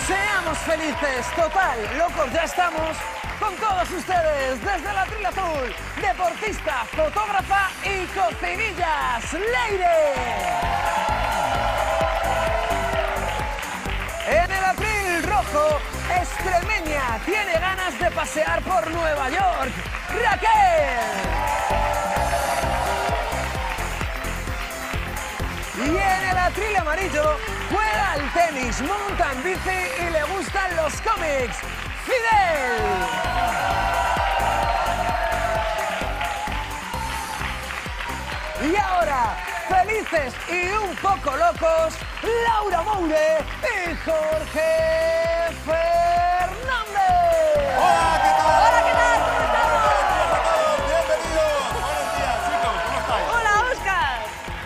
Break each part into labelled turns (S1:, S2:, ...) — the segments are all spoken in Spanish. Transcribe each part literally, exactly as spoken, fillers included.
S1: Seamos felices, total, locos ya estamos con todos ustedes desde la Atril Azul, deportista, fotógrafa y cocinillas, Leire. En el Atril rojo, extremeña, tiene ganas de pasear por Nueva York, Raquel. Y en el Atril amarillo, juega al tenis, monta en bici y le gustan los cómics, Fidel. Y ahora, felices y un poco locos, Laura Moure y Jorge Fernández.
S2: ¡Hola, qué tal!
S1: ¡Hola, qué tal! ¿Cómo estamos?
S2: Buenos días a todos, bienvenidos. Buenos días, chicos, ¿cómo estáis?
S1: ¡Hola, Óscar!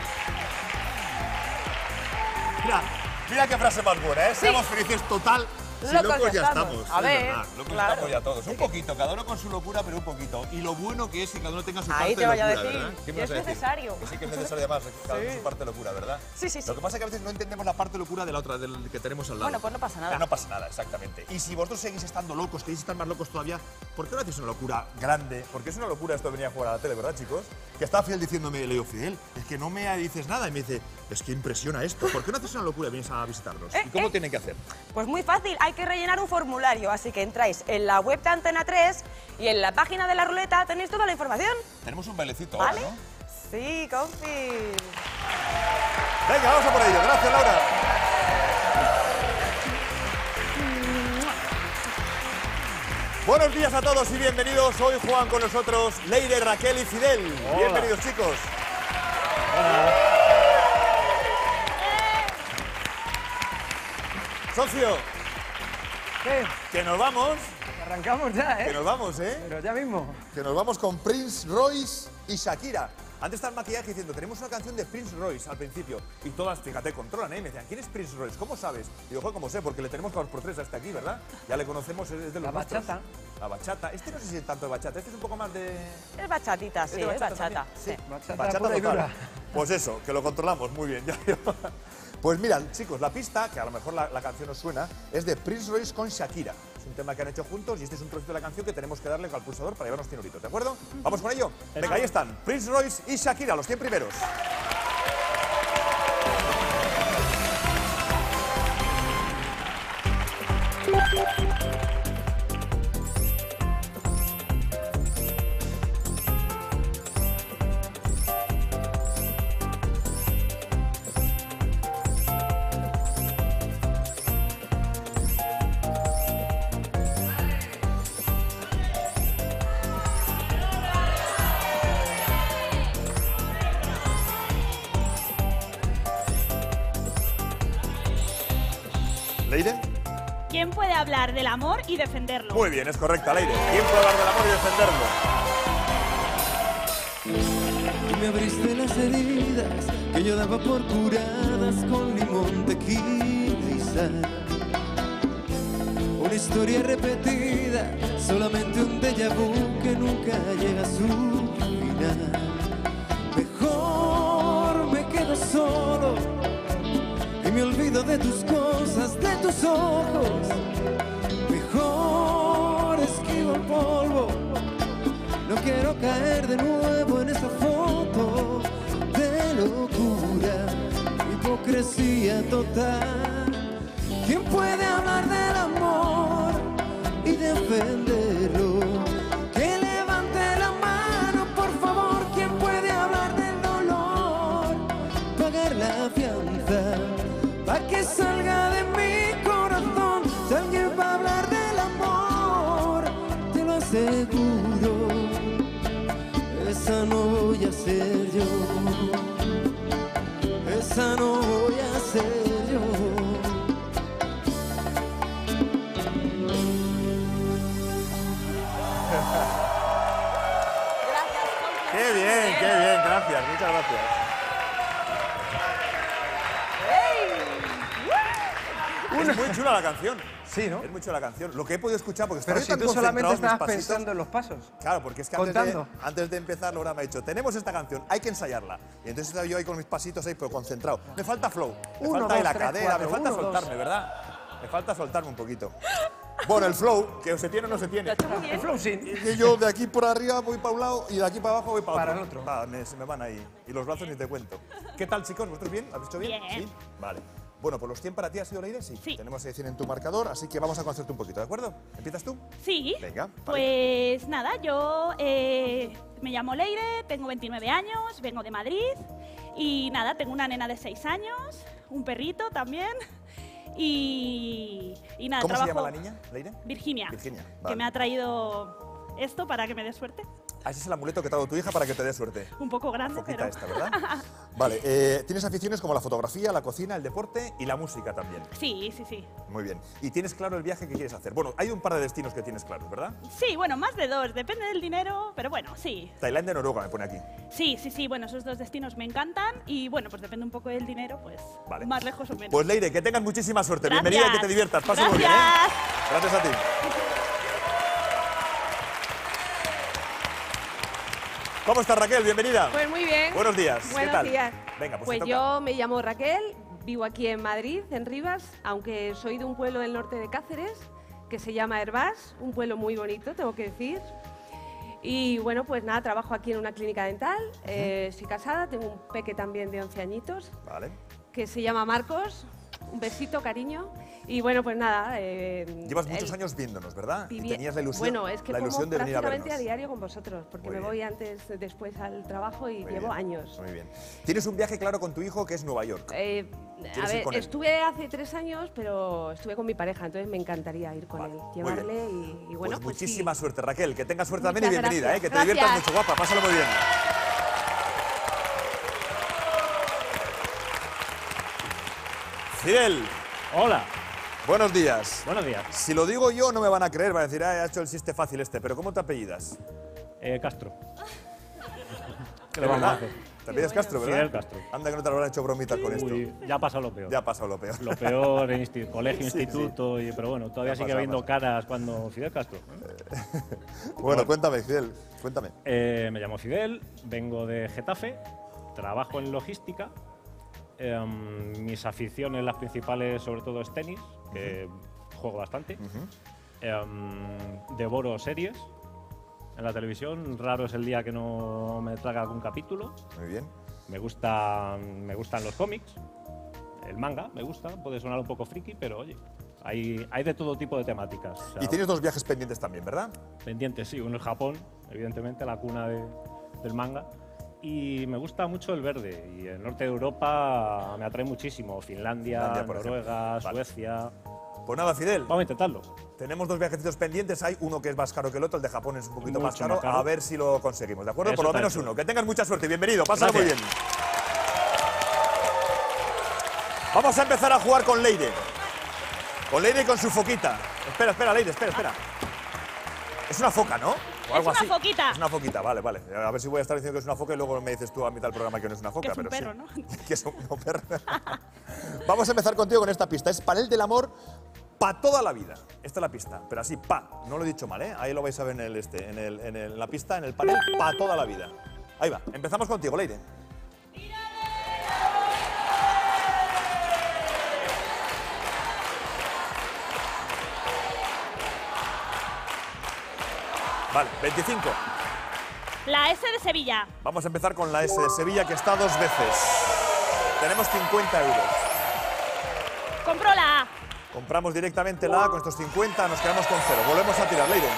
S2: Mira, mira qué frase más buena, ¿eh?
S1: Sí.
S2: Seamos felices total. Si
S1: Locos
S2: locos
S1: ya
S2: ya
S1: estamos.
S2: estamos.
S1: A
S2: es
S1: ver,
S2: verdad, locos
S1: claro.
S2: estamos ya todos. Un poquito, cada uno con su locura, pero un poquito. Y lo bueno que es que cada uno tenga su parte
S3: Ahí te
S2: de
S3: vaya a
S2: locura,
S3: decir,
S2: ¿verdad? ¿Qué me
S3: que
S2: vas
S3: es
S2: a decir?
S3: necesario.
S2: Que sí que es necesario además, que cada uno
S3: Sí.
S2: su parte de locura, ¿verdad?
S3: Sí, sí, sí.
S2: Lo que pasa es que a veces no entendemos la parte de locura de la otra, del que tenemos al lado.
S3: Bueno, pues no pasa nada.
S2: Pero no pasa nada, exactamente. Y si vosotros seguís estando locos, queréis estar más locos todavía, ¿por qué no hacéis una locura grande? Porque es una locura esto de venir a jugar a la tele, ¿verdad, chicos? Que estaba Fidel diciéndome, le digo, Fidel, es que no me dices nada. Y me dice, es que impresiona esto. ¿Por qué no haces una locura y vienes a visitarnos?
S3: Eh,
S2: ¿Y cómo
S3: eh.
S2: tienen que hacer?
S3: Pues muy fácil, hay que rellenar un formulario, así que entráis en la web de Antena tres y en la página de la ruleta tenéis toda la información.
S2: Tenemos un bailecito
S3: ¿Vale?
S2: ahora, ¿no?
S3: Sí, confi.
S2: Venga, vamos a por ello. Gracias, Laura. Buenos días a todos y bienvenidos. Hoy juegan con nosotros Leire, Raquel y Fidel.
S4: Hola.
S2: Bienvenidos, chicos. Socio,
S1: ¿Qué?
S2: que nos vamos,
S1: Arrancamos ya,
S2: que
S1: ¿eh?
S2: nos vamos, ¿eh?
S1: Pero ya mismo.
S2: Que nos vamos con Prince Royce y Shakira. Antes está el maquillaje diciendo, tenemos una canción de Prince Royce al principio. Y todas, fíjate, controlan, ¿eh? Me decían, ¿quién es Prince Royce? ¿Cómo sabes? Y digo, joder, ¿cómo sé? Porque le tenemos cada dos por tres hasta aquí, ¿verdad? Ya le conocemos, es de los
S1: La
S2: nuestros.
S1: bachata.
S2: La bachata. Este no sé si es tanto de bachata, este es un poco más de...
S3: Es bachatita, sí,
S2: de
S3: es
S2: bachata
S3: bachata.
S2: también?
S3: Sí.
S1: Bachata pura y
S2: total.
S1: dura.
S2: Pues eso, que lo controlamos muy bien. ya veo. Pues mirad, chicos, la pista, que a lo mejor la, la canción os suena, es de Prince Royce con Shakira. Es un tema que han hecho juntos y este es un trocito de la canción que tenemos que darle al pulsador para llevarnos cien euritos, ¿de acuerdo? ¿Vamos con ello? Venga, ahí están, Prince Royce y Shakira, los cien primeros. ¿Leire?
S5: ¿Quién puede hablar del amor y defenderlo?
S2: Muy bien, es correcta, Leire. ¿Quién puede hablar del amor y defenderlo?
S6: Tú me abriste las heridas que yo daba por curadas con limón, tequila y sal. Una historia repetida, solamente un déjà vu que nunca llega a su final. Mejor me quedo solo y me olvido de tus cosas, de tus ojos. Mejor esquivo el polvo. No quiero caer de nuevo en esa foto de locura, hipocresía total. ¿Quién puede hablar del amor y defenderlo? Que levante la mano, por favor. ¿Quién puede hablar del dolor? Pagar la fianza para que salga de mi corazón. Si alguien va a hablar del amor, te lo aseguro, esa no voy a ser yo, esa no voy a ser yo.
S3: Gracias, confi.
S2: Qué bien, qué bien, gracias, muchas gracias. Es muy chula la canción.
S1: Sí, ¿no?
S2: Es muy chula la canción. Lo que he podido escuchar, porque
S1: Pero
S2: estaba
S1: si
S2: tan
S1: tú solamente
S2: concentrado en mis
S1: estabas
S2: pasitos.
S1: pensando en los pasos.
S2: Claro, porque es que antes de,
S1: Contando.
S2: antes de empezar Laura me ha dicho, tenemos esta canción, hay que ensayarla. Y entonces estaba yo ahí con mis pasitos ahí, pero concentrado. Me falta flow, me
S1: Uno,
S2: falta ahí
S1: dos,
S2: la
S1: tres,
S2: cadera,
S1: cuatro,
S2: me falta
S1: uno,
S2: soltarme,
S1: dos.
S2: ¿verdad? Me falta soltarme un poquito. Bueno, el flow, que o se tiene o no se tiene.
S1: El flow sin.
S2: Y yo de aquí por arriba voy para un lado y de aquí para abajo voy para,
S1: Para
S2: otro.
S1: el otro.
S2: Va, me, se me van ahí. Y los brazos ni te cuento. ¿Qué tal, chicos? ¿Vosotros bien? ¿Habéis hecho bien?
S5: Bien.
S2: ¿Sí? Vale. Bueno, pues los cien para ti ha sido Leire, sí.
S5: Sí.
S2: Tenemos cien en tu marcador, así que vamos a conocerte un poquito, ¿de acuerdo? ¿Empiezas tú?
S5: Sí.
S2: Venga, vale.
S5: Pues nada, yo eh, me llamo Leire, tengo veintinueve años, vengo de Madrid y nada, tengo una nena de seis años, un perrito también y, y nada,
S2: ¿Cómo
S5: trabajo...
S2: se llama la niña, Leire?
S5: Virginia.
S2: Virginia,
S5: Que
S2: vale.
S5: me ha traído esto para que me dé suerte.
S2: Ah, ese es el amuleto que te ha dado tu hija para que te dé suerte.
S5: Un poco grande,
S2: Foquita
S5: pero...
S2: esta, ¿verdad? Vale, eh, tienes aficiones como la fotografía, la cocina, el deporte y la música también.
S5: Sí, sí, sí.
S2: Muy bien. Y tienes claro el viaje que quieres hacer. Bueno, hay un par de destinos que tienes claros, ¿verdad?
S5: Sí, bueno, más de dos, depende del dinero, pero bueno, sí.
S2: Tailandia y Noruega me pone aquí.
S5: Sí, sí, sí, bueno, esos dos destinos me encantan y bueno, pues depende un poco del dinero, pues
S2: Vale.
S5: más lejos o menos.
S2: Pues Leire, que tengas muchísima suerte.
S5: Gracias.
S2: Bienvenida y que te diviertas. Pasa muy bien, ¿eh?
S5: Gracias.
S2: Gracias a ti. ¿Cómo estás, Raquel? Bienvenida.
S4: Pues muy bien.
S2: Buenos días. ¿Qué
S4: Buenos
S2: tal?
S4: días.
S2: Venga, pues,
S4: Pues
S2: te toca.
S4: yo me llamo Raquel, vivo aquí en Madrid, en Rivas, aunque soy de un pueblo del norte de Cáceres que se llama Hervás, un pueblo muy bonito, tengo que decir. Y bueno, pues nada, trabajo aquí en una clínica dental, eh, soy casada, tengo un peque también de once añitos
S2: Vale.
S4: que se llama Marcos, un besito, cariño. Y bueno, pues nada. Eh,
S2: Llevas muchos
S4: el-
S2: años viéndonos, ¿verdad? Y
S4: vivi-
S2: tenías la ilusión,
S4: Bueno, es que
S2: la
S4: como
S2: ilusión de venir a
S4: prácticamente
S2: vernos.
S4: a diario con vosotros, porque
S2: Muy
S4: me
S2: bien.
S4: voy antes, después al trabajo y
S2: Muy
S4: llevo
S2: bien,
S4: años.
S2: Muy bien. Tienes un viaje claro con tu hijo que es Nueva York.
S4: Eh,
S2: ¿Quieres
S4: a
S2: ir
S4: ver,
S2: con él?
S4: estuve hace tres años, pero estuve con mi pareja, entonces me encantaría ir con
S2: Vale,
S4: él,
S2: muy
S4: llevarle y, y bueno,
S2: pues
S4: pues,
S2: muchísima
S4: sí.
S2: suerte, Raquel. Que tengas suerte
S4: Muchas
S2: también y bienvenida,
S4: gracias.
S2: ¿eh? Que te diviertas
S4: Gracias.
S2: mucho, guapa. Pásalo muy bien. Fidel,
S7: Hola,
S2: buenos días.
S7: buenos días.
S2: Si lo digo yo no me van a creer, van a decir, ah, ha hecho el chiste fácil este, pero ¿cómo te apellidas?
S7: Eh, Castro. ¿Qué
S2: ¿De
S7: le vamos a
S2: verdad?
S7: hacer?
S2: Te apellidas Castro, ¿verdad?
S7: Fidel Castro.
S2: Anda que no te lo habrán hecho bromitas con esto.
S7: Uy, ya ha pasado lo peor.
S2: Ya ha pasado lo peor.
S7: Lo peor en insti- colegio,
S2: Sí, sí.
S7: instituto, y- pero bueno, todavía
S2: Ya
S7: sigue
S2: pasa,
S7: habiendo
S2: pasa.
S7: caras cuando Fidel Castro.
S2: Bueno, cuéntame, Fidel, cuéntame.
S7: Eh, me llamo Fidel, vengo de Getafe, trabajo en logística. Em, mis aficiones, las principales, sobre todo es tenis, que juego bastante. Em, devoro series en la televisión, raro es el día que no me traga algún capítulo.
S2: Muy bien.
S7: Me, gusta, me gustan los cómics, el manga me gusta, puede sonar un poco friki, pero oye, hay, hay de todo tipo de temáticas. O sea,
S2: Y tienes dos viajes pendientes también, ¿verdad?
S7: pendientes, sí, uno es Japón, evidentemente, la cuna de- del manga. Y me gusta mucho el verde, y el norte de Europa me atrae muchísimo, Finlandia,
S2: Finlandia, por
S7: Noruega,
S2: ejemplo. Vale.
S7: Suecia.
S2: Pues nada, Fidel,
S7: Vamos a intentarlo.
S2: tenemos dos viajecitos pendientes. Hay uno que es más caro que el otro, el de Japón es un poquito más
S7: Mucho
S2: caro.
S7: más caro.
S2: A ver si lo conseguimos, ¿de acuerdo?
S7: Eso
S2: Por lo
S7: está
S2: menos
S7: hecho.
S2: uno. Que tengas mucha suerte. Bienvenido, pásalo muy bien.
S7: Gracias.
S2: Vamos a empezar a jugar con Leire. Con Leire y con su foquita. Espera, espera, Leire, espera, espera. Es una foca, ¿no? O algo
S5: una
S2: así.
S5: foquita.
S2: Es una foquita, vale, vale. A ver si voy a estar diciendo que es una foca y luego me dices tú a mitad del programa que no es una foca.
S5: Que es un
S2: pero
S5: perro,
S2: sí.
S5: ¿no?
S2: Que es un no, perro. Vamos a empezar contigo con esta pista. Es panel del amor pa' toda la vida. Esta es la pista, pero así, pa. No lo he dicho mal, ¿eh? Ahí lo vais a ver en, el este, en, el, en el- la pista, en el panel, pa' toda la vida. Ahí va. Empezamos contigo, Leire. Vale, veinticinco.
S5: La S de Sevilla.
S2: Vamos a empezar con la S de Sevilla, que está dos veces. Tenemos cincuenta euros.
S5: Compro la A.
S2: Compramos directamente la A con estos cincuenta, nos quedamos con cero. Volvemos a tirar, Leire.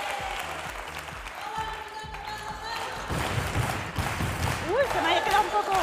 S5: Uy, se me ha quedado un poco...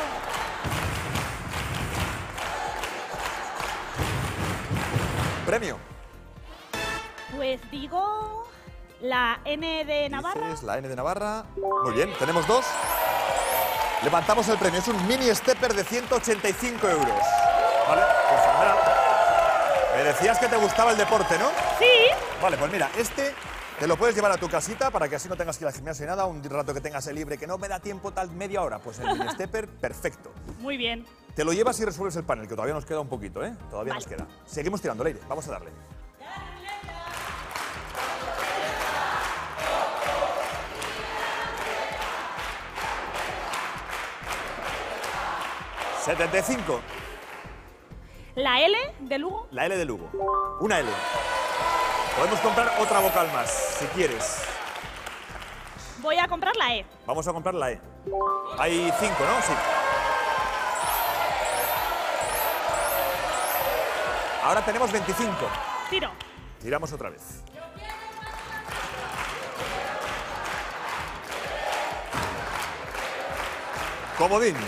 S2: Premio.
S5: Pues digo... La N de Navarra.
S2: Dices la N de Navarra. Muy bien, tenemos dos. Levantamos el premio. Es un mini stepper de ciento ochenta y cinco euros. Vale, pues fenomenal. Me decías que te gustaba el deporte, ¿no?
S5: Sí.
S2: Vale, pues mira, este te lo puedes llevar a tu casita para que así no tengas que ir al gimnasio ni nada, un rato que tengas el libre, que no me da tiempo tal media hora. Pues el mini stepper, perfecto.
S5: Muy bien.
S2: Te lo llevas y resuelves el panel, que todavía nos queda un poquito, ¿eh? Todavía
S5: Vale.
S2: nos queda. Seguimos tirando, Leire. Vamos a darle. setenta y cinco.
S5: La L de Lugo.
S2: La L de Lugo. Una L. Podemos comprar otra vocal más, si quieres.
S5: Voy a comprar la E.
S2: Vamos a comprar la E. Hay cinco, ¿no? Sí. Ahora tenemos veinticinco.
S5: Tiro.
S2: Tiramos otra vez. Comodín.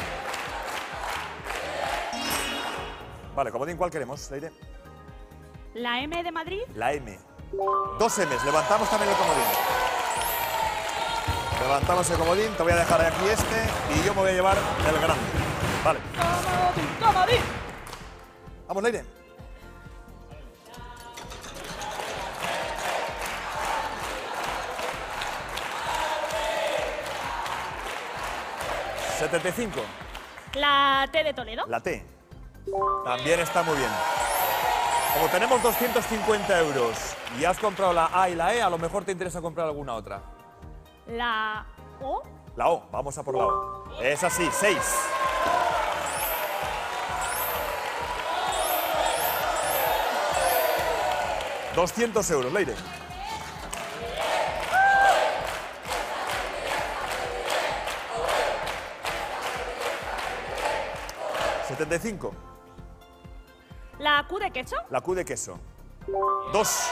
S2: Vale, comodín, ¿cuál queremos, Leire?
S5: La M de Madrid.
S2: La M. Dos M's. Levantamos también el comodín. Levantamos el comodín. Te voy a dejar aquí este y yo me voy a llevar el grande. Vale.
S5: Comodín, comodín.
S2: Vamos, Leire. setenta y cinco.
S5: La T de Toledo.
S2: La T. También está muy bien. Como tenemos doscientos cincuenta euros y has comprado la A y la E, a lo mejor te interesa comprar alguna otra.
S5: La O.
S2: La O, vamos a por la O. Es así, seis. doscientos euros, Leire. setenta y cinco.
S5: La Q de queso.
S2: La Q de queso. Dos.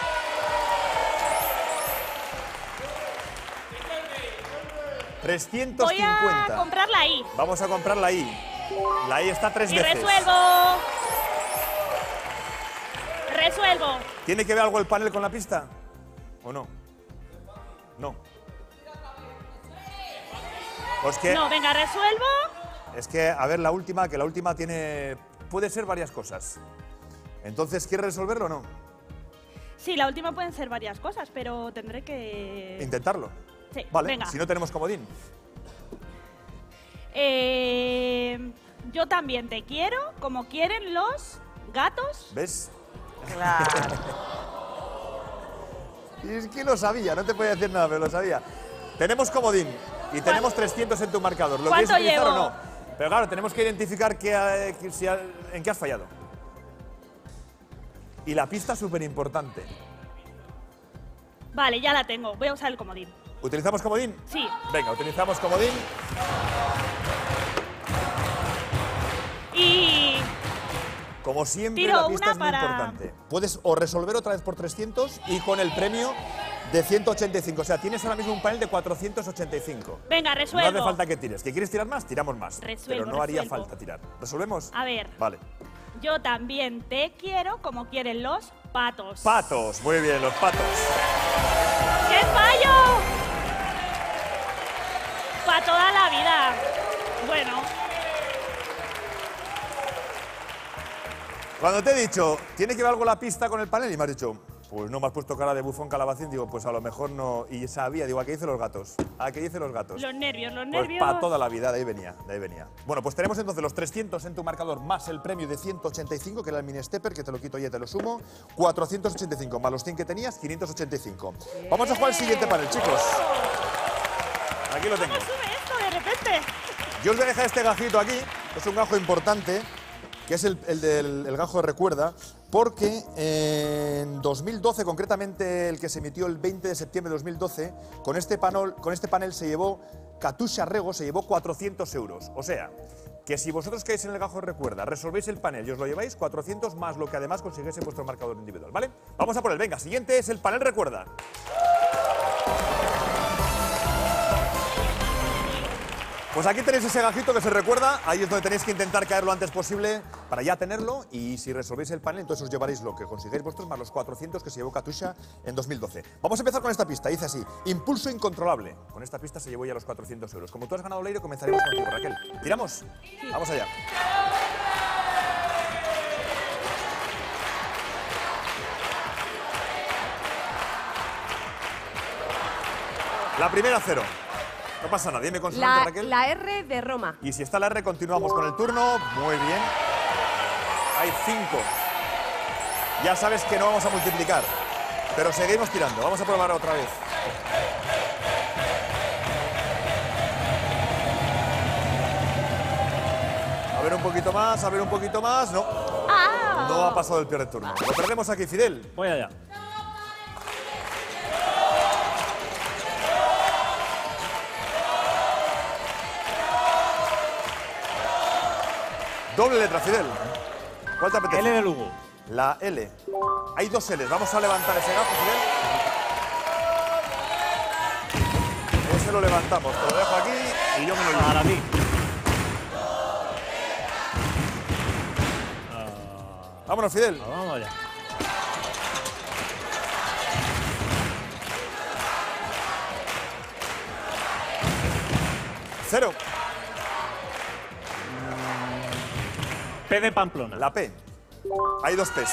S2: trescientos cincuenta.
S5: Voy a comprar la I.
S2: Vamos a comprar la I. La I está tres
S5: y
S2: veces.
S5: resuelvo. Resuelvo.
S2: ¿Tiene que ver algo el panel con la pista? ¿O no? No. Pues que...
S5: No, venga, resuelvo.
S2: Es que, a ver, la última, que la última tiene... Puede ser varias cosas. Entonces, ¿quieres resolverlo o no?
S5: Sí, la última pueden ser varias cosas, pero tendré que...
S2: Intentarlo.
S5: Sí,
S2: Vale,
S5: venga.
S2: si no tenemos comodín.
S5: Eh, yo también te quiero, como quieren los gatos.
S2: ¿Ves?
S1: Claro.
S2: Y es que lo sabía, no te podía decir nada, pero lo sabía. Tenemos comodín y tenemos trescientos en tu marcador. ¿Lo quieres
S5: ¿Cuánto
S2: utilizar
S5: llevo?
S2: o no? Pero claro, tenemos que identificar qué, eh, qué- si ha- en qué has fallado. Y la pista es súper importante.
S5: Vale, ya la tengo. Voy a usar el comodín.
S2: ¿Utilizamos comodín?
S5: Sí.
S2: Venga, utilizamos comodín.
S5: Y
S2: Como siempre,
S5: Tiro
S2: la pista
S5: una
S2: es muy
S5: para-
S2: importante. Puedes o resolver otra vez por trescientos y con el premio de ciento ochenta y cinco. O sea, tienes ahora mismo un panel de cuatrocientos ochenta y cinco.
S5: venga,
S2: No
S5: resuelvo.
S2: hace falta que tires. ¿Que quieres tirar más? Tiramos más.
S5: Resuelvo,
S2: Pero no haría
S5: resuelvo.
S2: falta tirar. ¿Resolvemos?
S5: A ver.
S2: Vale.
S5: Yo también te quiero, como quieren los patos.
S2: Patos. Muy bien, los patos.
S5: ¡Qué fallo! Para toda la vida. Bueno,
S2: Cuando te he dicho, ¿tiene que ver algo la pista con el panel? Y me has dicho, pues no me has puesto cara de bufón calabacín. Digo, pues a lo mejor no. Y sabía, digo, ¿a qué dicen los gatos? ¿A qué dicen los gatos?
S5: los nervios, los
S2: Pues
S5: nervios.
S2: para toda la vida, de ahí venía, de ahí venía. Bueno, pues tenemos entonces los trescientos en tu marcador más el premio de ciento ochenta y cinco, que era el mini stepper, que te lo quito y ya te lo sumo. cuatrocientos ochenta y cinco más los cien que tenías, quinientos ochenta y cinco. Vamos a jugar el siguiente panel, chicos. Aquí lo tengo.
S5: ¿Cómo sube esto de repente?
S2: Yo os voy a dejar este gajito aquí, que es un gajo importante, que es el, el del el gajo de recuerda, porque en dos mil doce, concretamente el que se emitió el veinte de septiembre de dos mil doce, con este panel, con este panel se llevó, Katusha Rego se llevó cuatrocientos euros. O sea, que si vosotros caéis en el gajo de recuerda, resolvéis el panel y os lo lleváis, cuatrocientos más lo que además conseguís en vuestro marcador individual, ¿vale? Vamos a por él, venga, siguiente es el panel recuerda. Pues aquí tenéis ese gajito que se recuerda, ahí es donde tenéis que intentar caer lo antes posible para ya tenerlo, y si resolvéis el panel, entonces os llevaréis lo que consigáis vosotros más los cuatrocientos que se llevó Katusha en dos mil doce. Vamos a empezar con esta pista, dice así, impulso incontrolable. Con esta pista se llevó ya los cuatrocientos euros. Como tú has ganado, Leire, comenzaremos contigo, Raquel. ¿Tiramos? Vamos allá. La primera cero. No pasa nada, dime consonante,
S4: La,
S2: Raquel.
S4: la R de Roma.
S2: Y si está la R, continuamos con el turno. Muy bien. Hay cinco. Ya sabes que no vamos a multiplicar, pero seguimos tirando. Vamos a probar otra vez. A ver un poquito más, a ver un poquito más. No.
S5: ¡Ah!
S2: No ha pasado el peor turno. Lo perdemos aquí, Fidel.
S7: Voy allá.
S2: Doble letra, Fidel. ¿Cuál te apetece?
S7: L de Lugo.
S2: La L. Hay dos L's. Vamos a levantar ese gato, Fidel. Ese lo levantamos. Te lo dejo aquí y yo me lo llevo.
S7: Para ti.
S2: Vámonos, Fidel.
S7: Vamos allá.
S2: Cero.
S7: P de Pamplona.
S2: La P. Hay dos P's.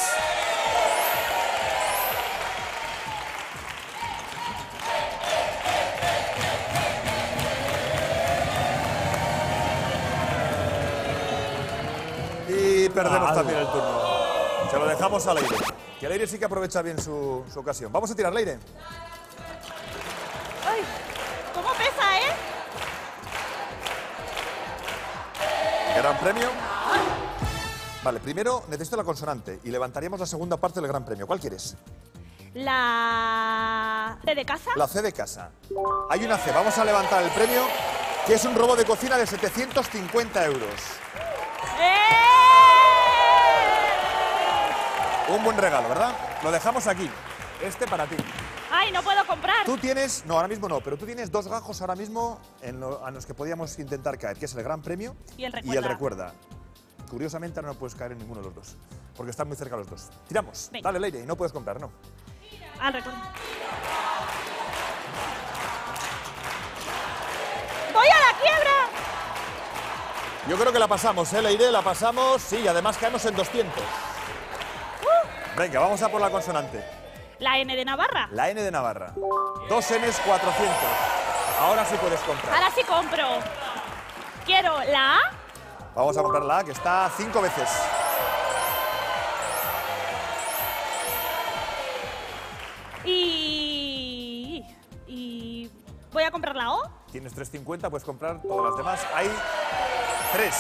S2: Y perdemos
S7: Ah,
S2: también el turno. Se lo dejamos al aire. Que el aire sí que aprovecha bien su, su ocasión. Vamos a tirar, Leire.
S5: ¡Ay! ¿Cómo pesa, eh?
S2: Gran premio. Vale, primero necesito la consonante y levantaríamos la segunda parte del gran premio. ¿Cuál quieres?
S5: La... ¿C de casa?
S2: La C de casa. Hay una C. Vamos a levantar el premio, que es un robo de cocina de setecientos cincuenta euros.
S5: ¡Eh!
S2: Un buen regalo, ¿verdad? Lo dejamos aquí. Este para ti.
S5: ¡Ay, no puedo comprar!
S2: Tú tienes, no, ahora mismo no, pero tú tienes dos gajos ahora mismo en lo- a los que podíamos intentar caer, que es el gran premio
S5: Y el
S2: y el
S5: recuerda.
S2: recuerda. Curiosamente ahora no puedes caer en ninguno de los dos, porque están muy cerca los dos. Tiramos.
S5: Venga.
S2: Dale, Leire, y no puedes comprar, no.
S5: Al recuerdo. ¡Voy a la quiebra!
S2: Yo creo que la pasamos, ¿eh, Leire? La pasamos, sí, y además caemos en doscientos. Venga, vamos a por la consonante.
S5: La N de Navarra.
S2: La N de Navarra. Dos N's, cuatrocientos. Ahora sí puedes comprar.
S5: Ahora sí compro. Quiero la A.
S2: Vamos a comprar la A, que está cinco veces.
S5: Y... Y... Voy a comprar la O.
S2: Tienes tres cincuenta, puedes comprar todas las demás. Hay tres.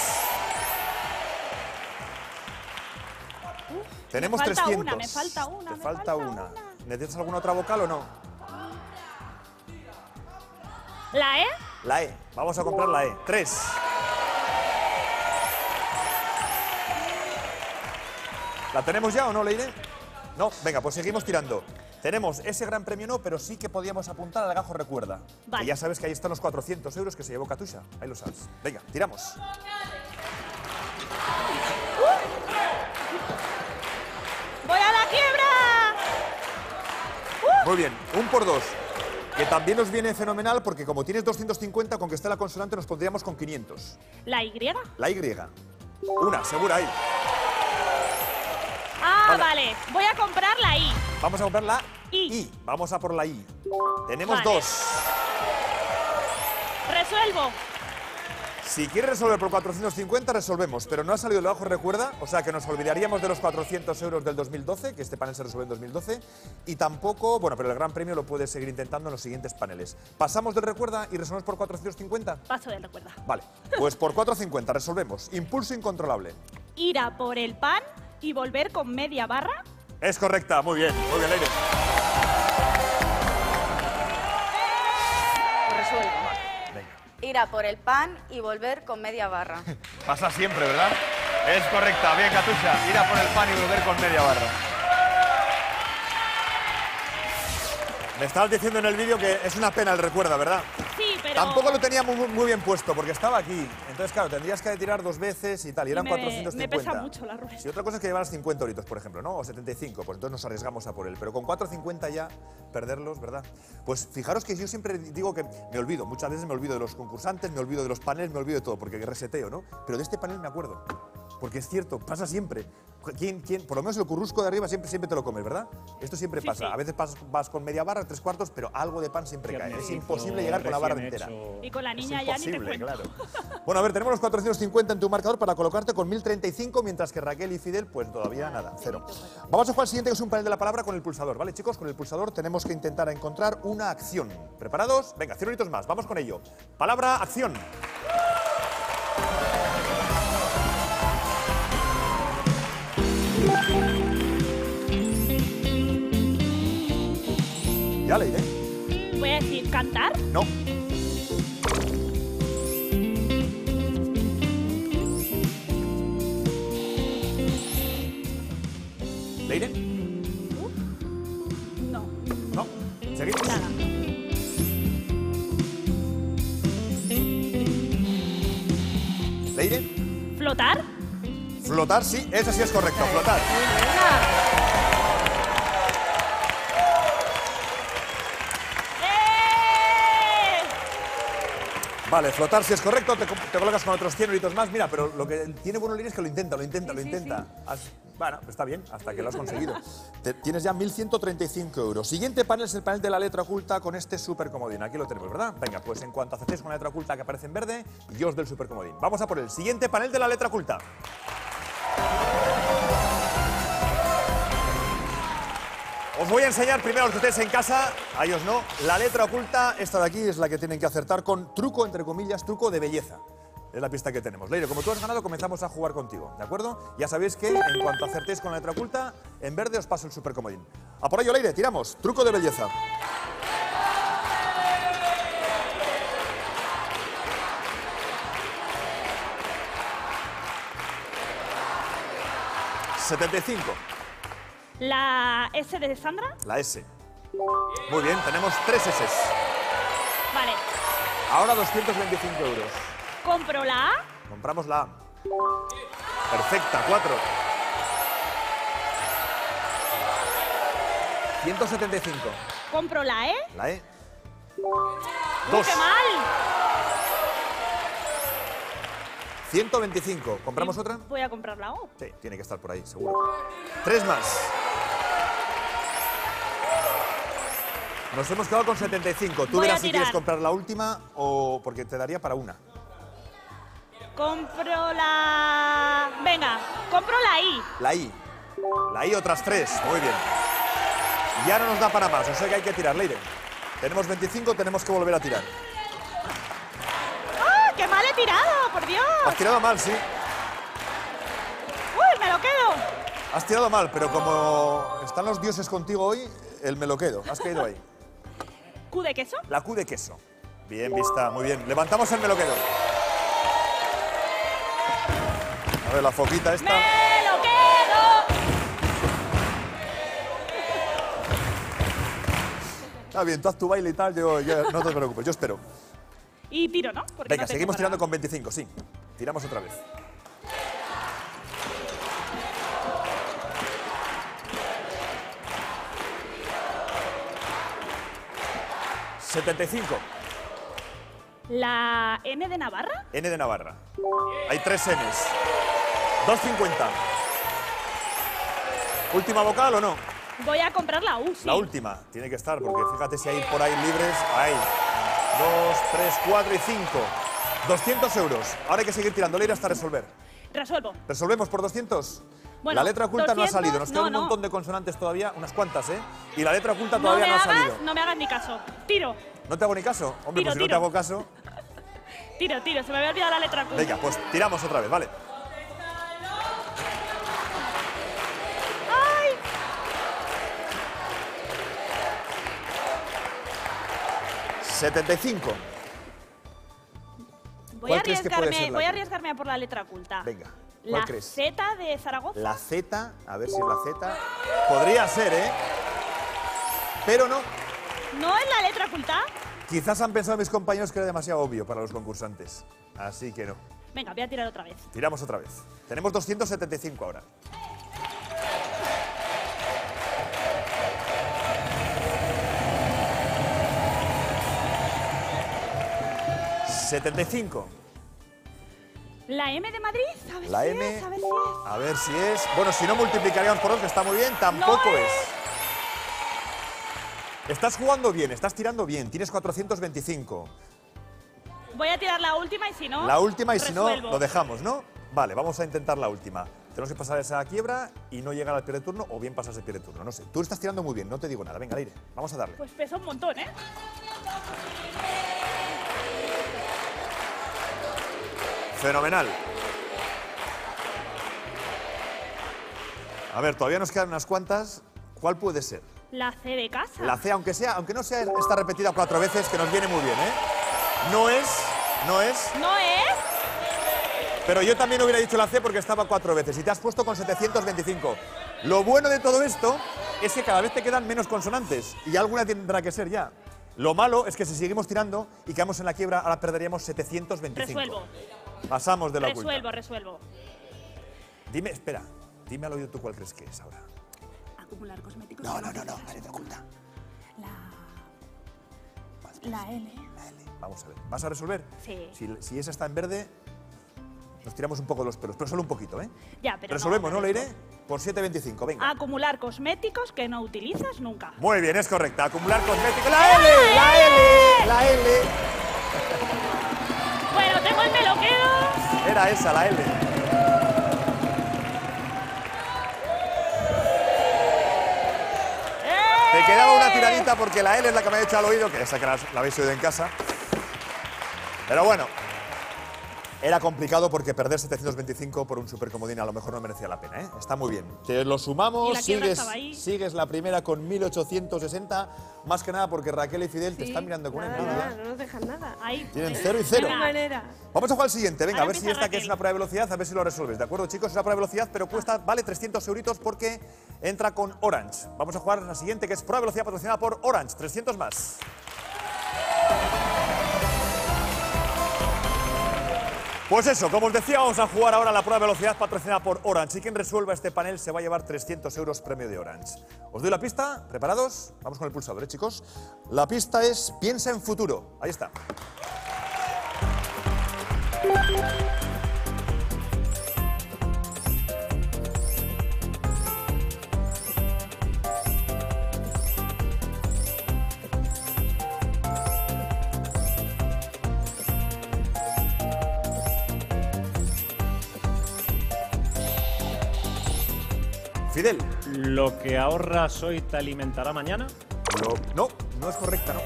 S2: Tenemos
S5: me falta
S2: trescientos.
S5: una, me falta una,
S2: Te
S5: me
S2: falta,
S5: falta
S2: una.
S5: una.
S2: ¿Necesitas alguna otra vocal o no?
S5: La E.
S2: La E. Vamos a comprar la E. Tres. ¿La tenemos ya o no, Leire? No, venga, pues seguimos tirando. Tenemos ese gran premio no, pero sí que podíamos apuntar al gajo recuerda.
S5: Vale.
S2: Que ya sabes que ahí están los cuatrocientos euros que se llevó Katusha. Ahí lo sabes. Venga, tiramos.
S5: ¡Voy a la quiebra!
S2: Muy bien, un por dos. Que también nos viene fenomenal porque como tienes doscientos cincuenta, con que esté la consonante nos pondríamos con quinientos.
S5: La Y.
S2: La Y. Una, segura ahí.
S5: Ah,
S2: Vale.
S5: vale. Voy a comprar la I.
S2: Vamos a comprar la
S5: I.
S2: I. Vamos a por la I. Tenemos
S5: Vale.
S2: dos.
S5: Resuelvo.
S2: Si quieres resolver por cuatrocientos cincuenta, resolvemos, pero no ha salido el bajo recuerda, o sea que nos olvidaríamos de los cuatrocientos euros del dos mil doce, que este panel se resuelve en dos mil doce, y tampoco, bueno, pero el gran premio lo puedes seguir intentando en los siguientes paneles. ¿Pasamos del recuerda y resolvemos por cuatrocientos cincuenta?
S5: Paso del recuerda.
S2: Vale, pues por cuatrocientos cincuenta resolvemos. Impulso incontrolable.
S5: Ir a por el pan y volver con media barra.
S2: Es correcta, muy bien, muy bien, Leire.
S3: Resuelvo.
S2: Venga.
S3: Ir a por el pan y volver con media barra.
S2: Pasa siempre, ¿verdad? Es correcta, bien, Katusha. Ir a por el pan y volver con media barra. Me estabas diciendo en el vídeo que es una pena el recuerda, ¿verdad?
S5: Sí, pero...
S2: Tampoco lo tenía muy, muy bien puesto porque estaba aquí. Entonces, claro, tendrías que tirar dos veces y tal. Y eran
S5: me-
S2: cuatrocientos
S5: me
S2: cincuenta.
S5: pesa mucho la ruleta.
S2: Si otra cosa es que llevaras cincuenta euritos, por ejemplo, ¿no? O setenta y cinco, pues entonces nos arriesgamos a por él. Pero con cuatrocientos cincuenta ya perderlos, ¿verdad? Pues fijaros que yo siempre digo que me olvido. Muchas veces me olvido de los concursantes, me olvido de los paneles, me olvido de todo porque reseteo, ¿no? Pero de este panel me acuerdo. Porque es cierto, pasa siempre. ¿Quién, quién? Por lo menos el currusco de arriba siempre, siempre te lo comes, ¿verdad? Esto siempre
S5: Sí,
S2: pasa.
S5: sí.
S2: A veces vas, vas con media barra, tres cuartos, pero algo de pan siempre cae. Es
S7: Tiernecito,
S2: imposible llegar con la barra
S7: recién
S2: entera.
S7: hecho.
S5: Y con la
S2: Es
S5: niña ya ni te
S2: imposible,
S5: cuento.
S2: claro. Bueno, a ver, tenemos los cuatrocientos cincuenta en tu marcador para colocarte con mil treinta y cinco, mientras que Raquel y Fidel, pues todavía nada, cero. Vamos a jugar al siguiente, que es un panel de la palabra con el pulsador, ¿vale, chicos? Con el pulsador tenemos que intentar encontrar una acción. ¿Preparados? Venga, cien euritos más, vamos con ello. Palabra, acción. Ya le diré.
S5: Voy a decir cantar.
S2: No. ¿Leire?
S5: No.
S2: No. ¿Seguimos?
S5: Nada.
S2: ¿Leire?
S5: ¿Flotar?
S2: Flotar, sí, ese sí es correcto, flotar.
S5: ¡Eh!
S2: Vale, flotar sí es correcto, te, te colocas con otros cien euritos más. Mira, pero lo que tiene bueno Leire es que lo intenta, lo intenta,
S4: Sí,
S2: lo
S4: sí,
S2: intenta. Has- bueno, está bien, hasta que lo has conseguido. Te- tienes ya mil ciento treinta y cinco euros. Siguiente panel es el panel de la letra oculta con este super comodín. Aquí lo tenemos, ¿verdad? Venga, pues en cuanto acertéis con la letra oculta que aparece en verde, yo os doy el super comodín. Vamos a por el siguiente panel de la letra oculta. Os voy a enseñar primero a los que estéis en casa, a ellos no, la letra oculta. Esta de aquí es la que tienen que acertar con truco, entre comillas, truco de belleza. Es la pista que tenemos. Leire, como tú has ganado, comenzamos a jugar contigo, ¿de acuerdo? Ya sabéis que en cuanto acertéis con la letra oculta, en verde os paso el super comodín. A por ello, Leire, tiramos. Truco de belleza. setenta y cinco.
S5: ¿La S de Sandra?
S2: La S. Muy bien, tenemos tres S.
S5: Vale.
S2: Ahora doscientos veinticinco euros.
S5: ¿Compro la A?
S2: Compramos la A. Perfecta, cuatro. ciento setenta y cinco.
S5: ¿Compro la E?
S2: La E.
S5: ¡Uy,
S2: Dos.
S5: qué mal!
S2: ciento veinticinco. ¿Compramos otra?
S5: Voy a comprar la O.
S2: Sí, tiene que estar por ahí, seguro. Tres más. Nos hemos quedado con setenta y cinco. Tú
S5: Voy a
S2: verás si
S5: tirar.
S2: quieres comprar la última o porque te daría para una.
S5: Compro la... Venga, compro la I.
S2: La I. La I otras tres. Muy bien. Ya no nos da para más, o sea que hay que tirar, Leire. Tenemos veinticinco, tenemos que volver a tirar.
S5: ¡Ah, qué mal he tirado, por Dios!
S2: Has tirado mal, sí.
S5: ¡Uy, me lo quedo!
S2: Has tirado mal, pero como están los dioses contigo hoy, el me lo quedo. Has caído ahí.
S5: ¿Q de queso?
S2: La Q de queso. Bien vista, muy bien. Levantamos el me lo quedo. A ver, la foquita esta.
S5: ¡Me lo quedo!
S2: Está bien, tú haz tu baile y tal, yo, yo- no te preocupes, yo espero.
S5: Y tiro, ¿no? Porque
S2: Venga,
S5: no tengo
S2: seguimos
S5: para-
S2: tirando con veinticinco, sí. Tiramos otra vez. setenta y cinco.
S5: ¿La N de Navarra?
S2: N de Navarra. Hay tres Ns. dos cincuenta. ¿Última vocal o no?
S5: Voy a comprar la U, sí.
S2: La última. Tiene que estar, porque fíjate si hay por ahí libres. Ahí. Dos, tres, cuatro y cinco. doscientos euros. Ahora hay que seguir tirando Leire hasta resolver.
S5: Resuelvo.
S2: ¿Resolvemos por doscientos?
S5: Bueno,
S2: la letra oculta no ha
S5: doscientos,
S2: salido. Nos queda
S5: no,
S2: un
S5: no.
S2: montón de consonantes todavía, unas cuantas, ¿eh? Y la letra oculta
S5: No
S2: todavía
S5: me
S2: no, ha
S5: hagas,
S2: salido.
S5: no me hagas ni caso. Tiro,
S2: ¿No te hago ni caso? Hombre,
S5: Tiro,
S2: pues si no te
S5: tiro.
S2: hago caso.
S5: tiro, tiro. Se me había olvidado la letra Q.
S2: Venga, pues tiramos otra vez, ¿vale?
S5: ¡Ay!
S2: setenta y cinco.
S5: Voy
S2: ¿Cuál
S5: a
S2: crees que puede
S5: arriesgarme,
S2: ser la
S5: voy a
S2: Q?
S5: arriesgarme a por la letra oculta.
S2: Venga, ¿cuál
S5: La
S2: crees?
S5: Z de Zaragoza.
S2: La Z, a ver si es la Z. Podría ser, ¿eh? Pero no.
S5: ¿No es la letra oculta?
S2: Quizás han pensado mis compañeros que era demasiado obvio para los concursantes. Así que no.
S5: Venga, voy a tirar otra vez.
S2: Tiramos otra vez. Tenemos doscientos setenta y cinco ahora. setenta y cinco.
S5: ¿La M de Madrid? A ver
S2: La
S5: si
S2: M.
S5: es, a ver si es.
S2: A ver si es. Bueno, si no multiplicaríamos por dos, que está muy bien, tampoco
S5: No
S2: es. Estás jugando bien, estás tirando bien. Tienes cuatrocientos veinticinco.
S5: Voy a tirar la última y si no.
S2: La última y si no,
S5: resuelvo.
S2: lo dejamos, ¿no? Vale, vamos a intentar la última. Tenemos que pasar esa quiebra y no llegar al pie de turno o bien pasar ese pie de turno. No sé. Tú estás tirando muy bien, no te digo nada. Venga, Leire, vamos a darle.
S5: Pues pesa un montón, ¿eh?
S2: Fenomenal. A ver, todavía nos quedan unas cuantas. ¿Cuál puede ser?
S5: La C de casa.
S2: La C, aunque sea, aunque no sea, está repetida cuatro veces, que nos viene muy bien, ¿eh? No es, no es.
S5: ¿No es?
S2: Pero yo también hubiera dicho la C porque estaba cuatro veces y te has puesto con setecientos veinticinco. Lo bueno de todo esto es que cada vez te quedan menos consonantes y alguna tendrá que ser ya. Lo malo es que si seguimos tirando y quedamos en la quiebra, ahora perderíamos setecientos veinticinco.
S5: Resuelvo.
S2: Pasamos de la oculta.
S5: Resuelvo, resuelvo.
S2: Dime, espera, dime al oído tú cuál crees que es ahora.
S5: Acumular cosméticos.
S2: No, no, no, no, la letra oculta.
S5: La... La L.
S2: La L. Vamos a ver. ¿Vas a resolver?
S5: Sí.
S2: Si, si esa está en verde, nos tiramos un poco los pelos, pero solo un poquito, ¿eh?
S5: Ya, pero
S2: Resolvemos,
S5: no,
S2: ¿no, Leire? Por siete veinticinco, venga.
S5: Acumular cosméticos que no utilizas nunca.
S2: Muy bien, es correcta. Acumular cosméticos. ¡La L! ¡La L! ¡La L!
S5: Bueno, tengo el me lo quedo.
S2: Era esa, la L. Te quedaba una tiradita porque la L es la que me ha hecho al oído, que esa que la, la habéis oído en casa. Pero bueno, era complicado porque perder setecientos veinticinco por un supercomodín a lo mejor no merecía la pena, ¿eh? Está muy bien. Te lo sumamos,
S5: Y la quiebra
S2: sigues,
S5: estaba ahí.
S2: sigues la primera con mil ochocientos sesenta, más que nada porque Raquel y Fidel te
S4: Sí,
S2: están mirando con
S4: nada,
S2: envidia.
S4: nada, no nos dejan nada.
S5: Ahí.
S2: Tienen
S5: ahí.
S2: cero y cero.
S4: De manera.
S2: Vamos a jugar al siguiente, venga,
S5: Ahora
S2: a ver si
S5: empieza
S2: esta que es
S5: Raquel.
S2: una prueba de velocidad, a ver si lo resuelves, ¿de acuerdo, chicos? Es una prueba de velocidad, pero cuesta, vale trescientos euritos porque entra con Orange. Vamos a jugar a la siguiente, que es prueba de velocidad patrocinada por Orange, trescientos más. Pues eso, como os decía, vamos a jugar ahora la prueba de velocidad patrocinada por Orange. Y quien resuelva este panel se va a llevar trescientos euros premio de Orange. Os doy la pista, ¿preparados? Vamos con el pulsador, ¿eh, chicos? La pista es piensa en futuro. Ahí está. Fidel.
S7: Lo que ahorras hoy te alimentará mañana.
S2: Lo- no, no es correcta, no.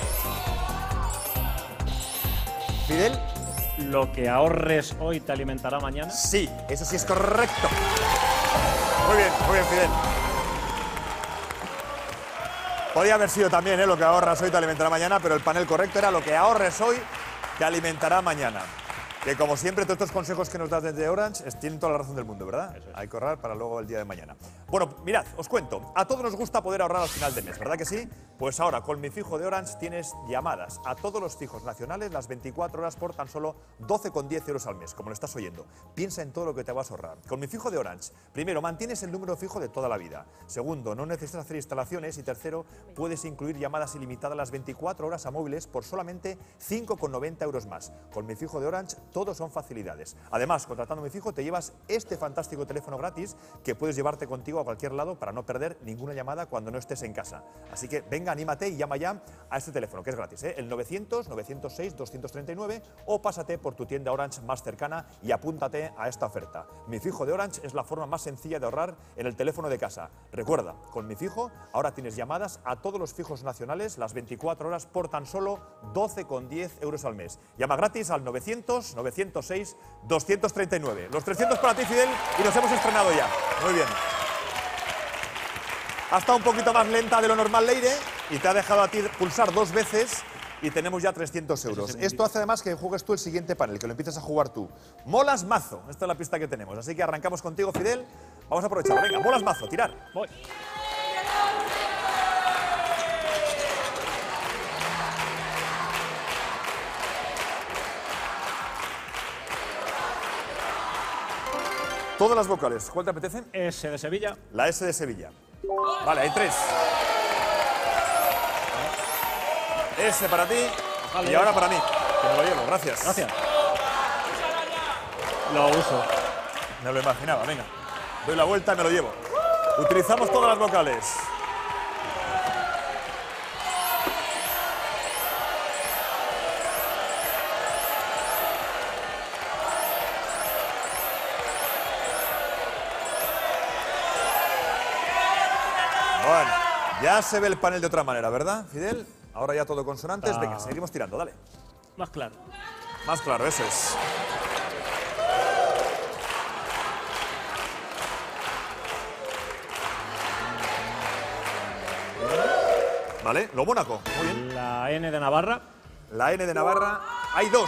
S2: Fidel.
S7: Lo que ahorres hoy te alimentará mañana.
S2: Sí, eso sí es correcto. Muy bien, muy bien, Fidel. Podía haber sido también, ¿eh? Lo que ahorras hoy te alimentará mañana, pero el panel correcto era lo que ahorres hoy te alimentará mañana. Que como siempre, todos estos consejos que nos das desde Orange es- tienen toda la razón del mundo, ¿verdad?
S7: Eso es.
S2: Hay que ahorrar para luego el día de mañana. Bueno, mirad, os cuento. A todos nos gusta poder ahorrar al final de mes, ¿verdad que sí? Pues ahora, con mi fijo de Orange tienes llamadas a todos los fijos nacionales las veinticuatro horas por tan solo doce con diez euros al mes, como lo estás oyendo. Piensa en todo lo que te vas a ahorrar. Con mi fijo de Orange, primero, mantienes el número fijo de toda la vida. Segundo, no necesitas hacer instalaciones. Y tercero, puedes incluir llamadas ilimitadas las veinticuatro horas a móviles por solamente cinco con noventa euros más. Con mi fijo de Orange, todo son facilidades. Además, contratando mi fijo, te llevas este fantástico teléfono gratis que puedes llevarte contigo a cualquier lado para no perder ninguna llamada cuando no estés en casa. Así que venga, anímate y llama ya a este teléfono, que es gratis, ¿eh? El novecientos, novecientos seis, doscientos treinta y nueve, o pásate por tu tienda Orange más cercana y apúntate a esta oferta. Mi fijo de Orange es la forma más sencilla de ahorrar en el teléfono de casa. Recuerda, con mi fijo ahora tienes llamadas a todos los fijos nacionales las veinticuatro horas por tan solo doce con diez euros al mes. Llama gratis al novecientos, novecientos seis, doscientos treinta y nueve. Los trescientos para ti, Fidel, y los hemos estrenado ya. Muy bien. Ha estado un poquito más lenta de lo normal, Leire, y te ha dejado a ti pulsar dos veces y tenemos ya trescientos euros. Esto hace además que juegues tú el siguiente panel, que lo empieces a jugar tú. Molas mazo. Esta es la pista que tenemos. Así que arrancamos contigo, Fidel. Vamos a aprovecharlo. Venga, molas mazo, tirar.
S7: Voy.
S2: Todas las vocales. ¿Cuál te apetecen?
S7: S de Sevilla.
S2: La S de Sevilla. Vale, hay tres. S para ti y ahora para mí. Que me lo llevo, gracias.
S7: Gracias. Lo uso.
S2: Me lo imaginaba, venga. Doy la vuelta y me lo llevo. Utilizamos todas las vocales. Bueno, ya se ve el panel de otra manera, ¿verdad, Fidel? Ahora ya todo consonantes. Venga, seguimos tirando, dale.
S7: Más claro.
S2: Más claro, eso es. Vale, lo Mónaco. Muy bien.
S7: La N de Navarra.
S2: La N de Navarra. Hay dos.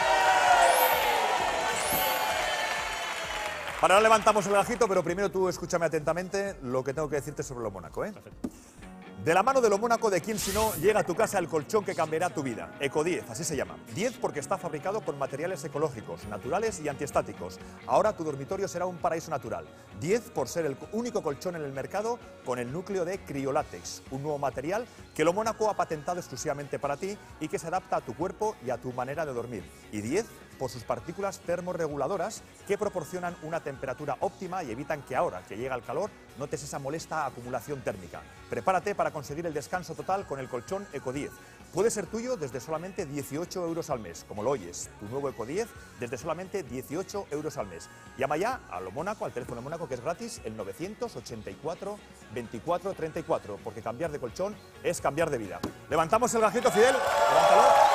S2: Para ahora levantamos el gajito, pero primero tú escúchame atentamente lo que tengo que decirte sobre lo Mónaco, ¿eh?
S7: Perfecto.
S2: De la mano de lo Mónaco, de quién si no, llega a tu casa el colchón que cambiará tu vida. Eco diez, así se llama. diez porque está fabricado con materiales ecológicos, naturales y antiestáticos. Ahora tu dormitorio será un paraíso natural. diez por ser el único colchón en el mercado con el núcleo de criolátex, un nuevo material que lo Mónaco ha patentado exclusivamente para ti y que se adapta a tu cuerpo y a tu manera de dormir. Y diez por sus partículas termorreguladoras que proporcionan una temperatura óptima y evitan que ahora que llega el calor notes esa molesta acumulación térmica. Prepárate para conseguir el descanso total con el colchón Eco diez. Puede ser tuyo desde solamente dieciocho euros al mes, como lo oyes. Tu nuevo Eco diez desde solamente dieciocho euros al mes. Llama ya a lo Mónaco, al teléfono Mónaco, que es gratis, el novecientos ochenta y cuatro veinticuatro treinta y cuatro, porque cambiar de colchón es cambiar de vida. Levantamos el gajito, Fidel. Levántalo.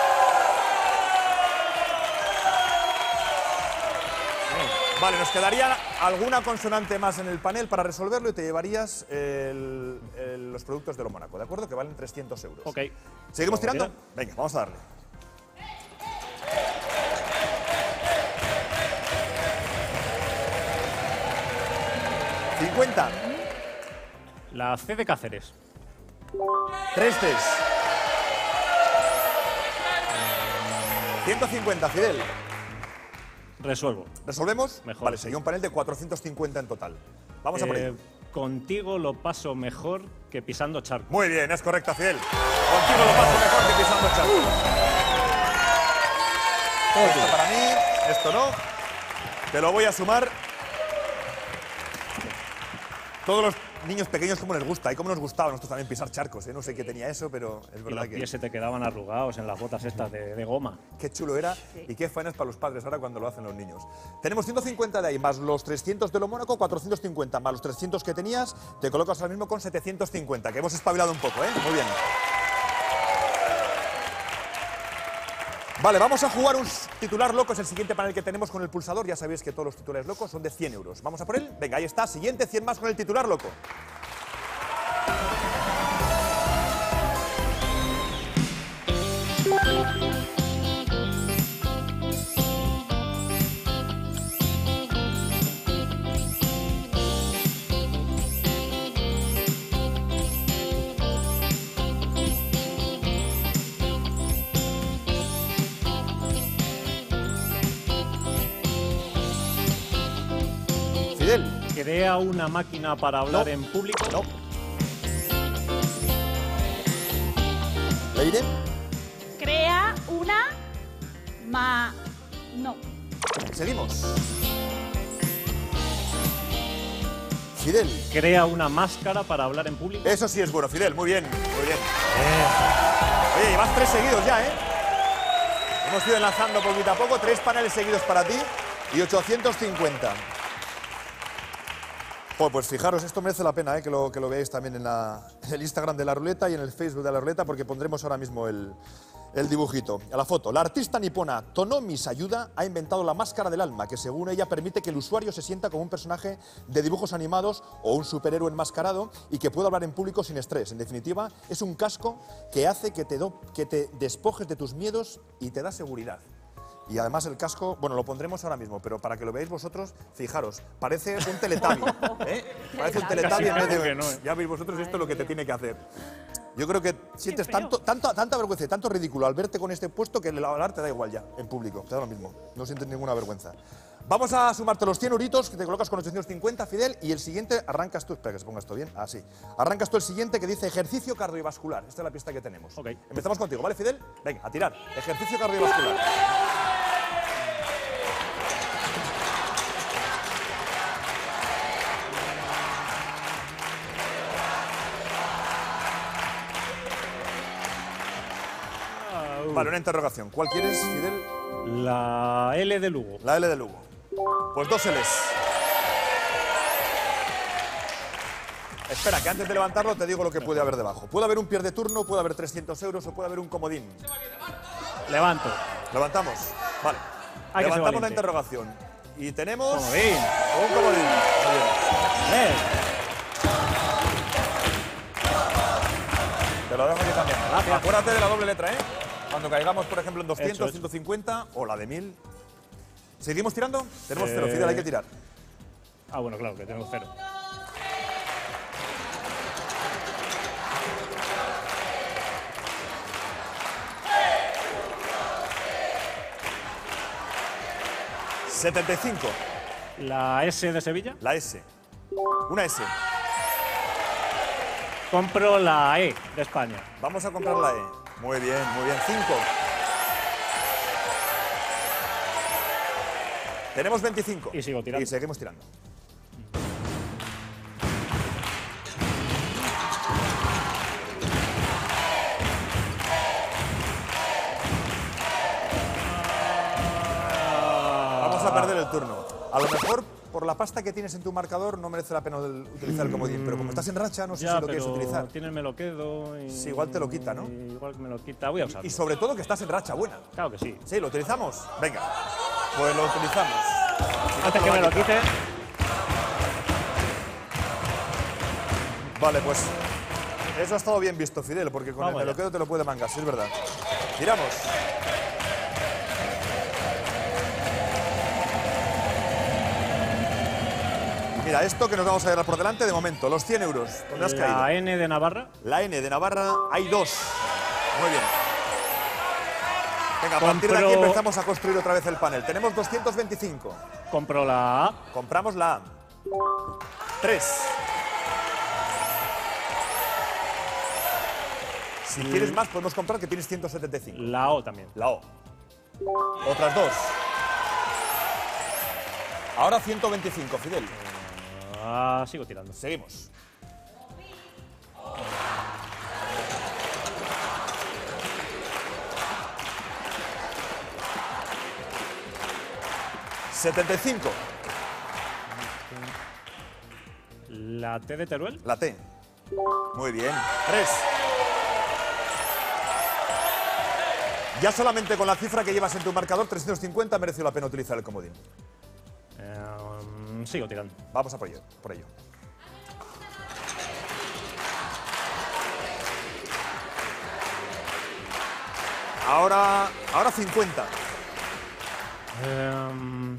S2: Vale, nos quedaría alguna consonante más en el panel para resolverlo y te llevarías el, el, los productos de lo Mónaco, ¿de acuerdo? Que valen trescientos euros.
S7: Ok.
S2: ¿Seguimos tirando?
S7: Tirar?
S2: Venga, vamos a darle. cincuenta.
S7: La C de Cáceres.
S2: Tres Cs. ciento cincuenta, Fidel.
S7: Resuelvo.
S2: ¿Resolvemos?
S7: Mejor,
S2: Vale,
S7: sí.
S2: sería un panel de cuatrocientos cincuenta en total. Vamos a por
S7: Eh,
S2: ello.
S7: Contigo lo paso mejor que pisando charco.
S2: Muy bien, es correcta, Fidel. Contigo lo paso mejor que pisando charco. Esto para mí, esto no. Te lo voy a sumar. Todos los niños pequeños como les gusta, y como nos gustaba a nosotros también pisar charcos, ¿eh? No sé qué tenía eso, pero es
S7: Y
S2: verdad
S7: los
S2: que
S7: pies se te quedaban arrugados en las botas estas de, de goma.
S2: qué chulo era y qué faenas para los padres ahora cuando lo hacen los niños. Tenemos ciento cincuenta de ahí, más los trescientos de lo Mónaco, cuatrocientos cincuenta, más los trescientos que tenías, te colocas ahora mismo con setecientos cincuenta, que hemos espabilado un poco, ¿eh? Muy bien. Vale, vamos a jugar un titular loco, es el siguiente panel que tenemos con el pulsador. Ya sabéis que todos los titulares locos son de cien euros. ¿Vamos a por él? Venga, ahí está, siguiente, cien más con el titular loco. Fidel.
S7: ¿Crea una máquina para hablar
S2: No.
S7: en público?
S2: No. ¿Leire?
S5: Crea una ma... No.
S2: Seguimos. Fidel.
S7: ¿Crea una máscara para hablar en público?
S2: Eso sí es bueno, Fidel. Muy bien, muy bien. Oye, llevas tres seguidos ya, ¿eh? Hemos ido enlazando poquito a poco. Tres paneles seguidos para ti y ochocientos cincuenta. Pues, pues fijaros, esto merece la pena, ¿eh? que, lo, que lo veáis también en, la, en el Instagram de La Ruleta y en el Facebook de La Ruleta, porque pondremos ahora mismo el, el dibujito, a la foto. La artista nipona Tonomi Sayuda ha inventado la máscara del alma, que según ella permite que el usuario se sienta como un personaje de dibujos animados o un superhéroe enmascarado y que pueda hablar en público sin estrés. En definitiva, es un casco que hace que te, do, que te despojes de tus miedos y te da seguridad. Y además el casco, bueno, lo pondremos ahora mismo, pero para que lo veáis vosotros, fijaros, parece un teletabi, ¿eh? Parece un teletabi en vez de...
S7: que no, ¿eh?
S2: Ya veis vosotros esto es lo que te tiene que hacer. Yo creo que sientes
S5: feo.
S2: tanto, tanto, tanta vergüenza y tanto ridículo al verte con este puesto que el hablar te da igual ya, en público, te da lo mismo, no sientes ninguna vergüenza. Vamos a sumarte los cien euritos que te colocas con ochocientos cincuenta, Fidel, y el siguiente arrancas tú, espera que se ponga esto bien, así. Arrancas tú el siguiente que dice ejercicio cardiovascular, esta es la pista que tenemos.
S7: Ok.
S2: Empezamos contigo, ¿vale, Fidel? Venga, a tirar, ejercicio cardiovascular. Vale, una interrogación. ¿Cuál quieres, Fidel?
S7: La L de Lugo.
S2: La L de Lugo. Pues dos L's. Espera, que antes de levantarlo te digo lo que puede haber debajo. Puede haber un pierde de turno, puede haber trescientos euros o puede haber un comodín.
S7: Levanto.
S2: Levantamos. Vale.
S7: Hay que ser
S2: Levantamos la
S7: valiente.
S2: interrogación. Y tenemos...
S7: Comodín.
S2: Un comodín. Muy bien.
S7: Eh.
S2: lo dejo aquí también.
S7: Gracias.
S2: Acuérdate de la doble letra, ¿eh? Cuando caigamos, por ejemplo, en doscientos,
S7: Hecho, hecho.
S2: ciento cincuenta o la de mil. ¿Seguimos tirando? Tenemos cero,
S7: Eh,
S2: Fidel, hay que tirar.
S7: Ah, bueno, claro, que tenemos cero.
S2: setenta y cinco.
S7: La S de Sevilla.
S2: La S. Una S.
S7: Compro la E de España.
S2: Vamos a comprar la E. Muy bien, muy bien. cinco. Tenemos veinticinco.
S7: Y sigo tirando.
S2: Y seguimos tirando. Vamos a perder el turno. A lo mejor, por la pasta que tienes en tu marcador, no merece la pena el- utilizar el comodín. Pero como estás en racha, no sé
S7: Ya,
S2: si lo quieres
S7: pero
S2: utilizar.
S7: Tienes me lo quedo. Y,
S2: Sí, igual te lo quita, ¿no?
S7: y Igual me lo quita. Voy a usarlo.
S2: Y sobre todo que estás en racha buena.
S7: Claro que sí.
S2: ¿Sí? ¿Lo utilizamos? Venga. Pues lo utilizamos.
S7: Antes que me lo quite.
S2: Vale, pues eso ha estado bien visto, Fidel, porque con
S7: Vamos
S2: el me lo
S7: allá.
S2: quedo te lo puede mangar, sí es verdad. Tiramos. Mira, esto que nos vamos a llevar por delante de momento, los cien euros. ¿Dónde has caído?
S7: La N de Navarra.
S2: La N de Navarra, hay dos. Muy bien. Venga, a partir de aquí
S7: Compro-
S2: empezamos a construir otra vez el panel. Tenemos doscientos veinticinco.
S7: Compro la A.
S2: Compramos la A. tres. Si quieres más, podemos comprar que tienes ciento setenta y cinco.
S7: La O también.
S2: La O. Otras dos. Ahora ciento veinticinco, Fidel.
S7: Ah, sigo tirando.
S2: Seguimos. setenta y cinco.
S7: La T de Teruel.
S2: La T. Muy bien. tres. Ya solamente con la cifra que llevas en tu marcador, trescientos cincuenta, merece la pena utilizar el comodín.
S7: Eh, sigo tirando.
S2: Vamos a por ello. Por ello. Ahora, ahora cincuenta.
S7: Em,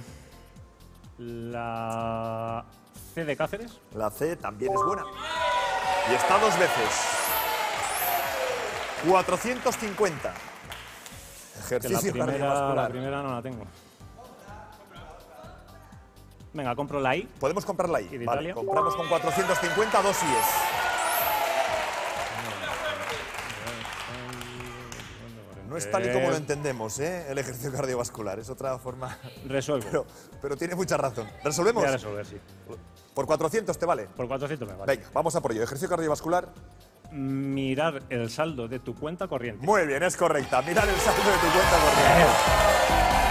S7: la C de Cáceres.
S2: La C también es buena. Y está dos veces. cuatrocientos cincuenta.
S7: Que la
S2: Ejercicio
S7: primera, la
S2: cardiovascular.
S7: primera no la tengo. Venga, compro la I.
S2: Podemos comprarla ahí.
S7: ¿Y de
S2: Vale,
S7: Italia?
S2: compramos con cuatrocientos cincuenta dos IES. No es tal y como lo entendemos, ¿eh? El ejercicio cardiovascular. Es otra forma.
S7: Resuelvo.
S2: Pero, pero tiene mucha razón. ¿Resolvemos?
S7: Voy a resolver, sí.
S2: Por cuatrocientos te vale.
S7: Por cuatrocientos me vale.
S2: Venga, vamos a por ello. Ejercicio cardiovascular.
S7: Mirar el saldo de tu cuenta corriente.
S2: Muy bien, es correcta. Mirar el saldo de tu cuenta corriente.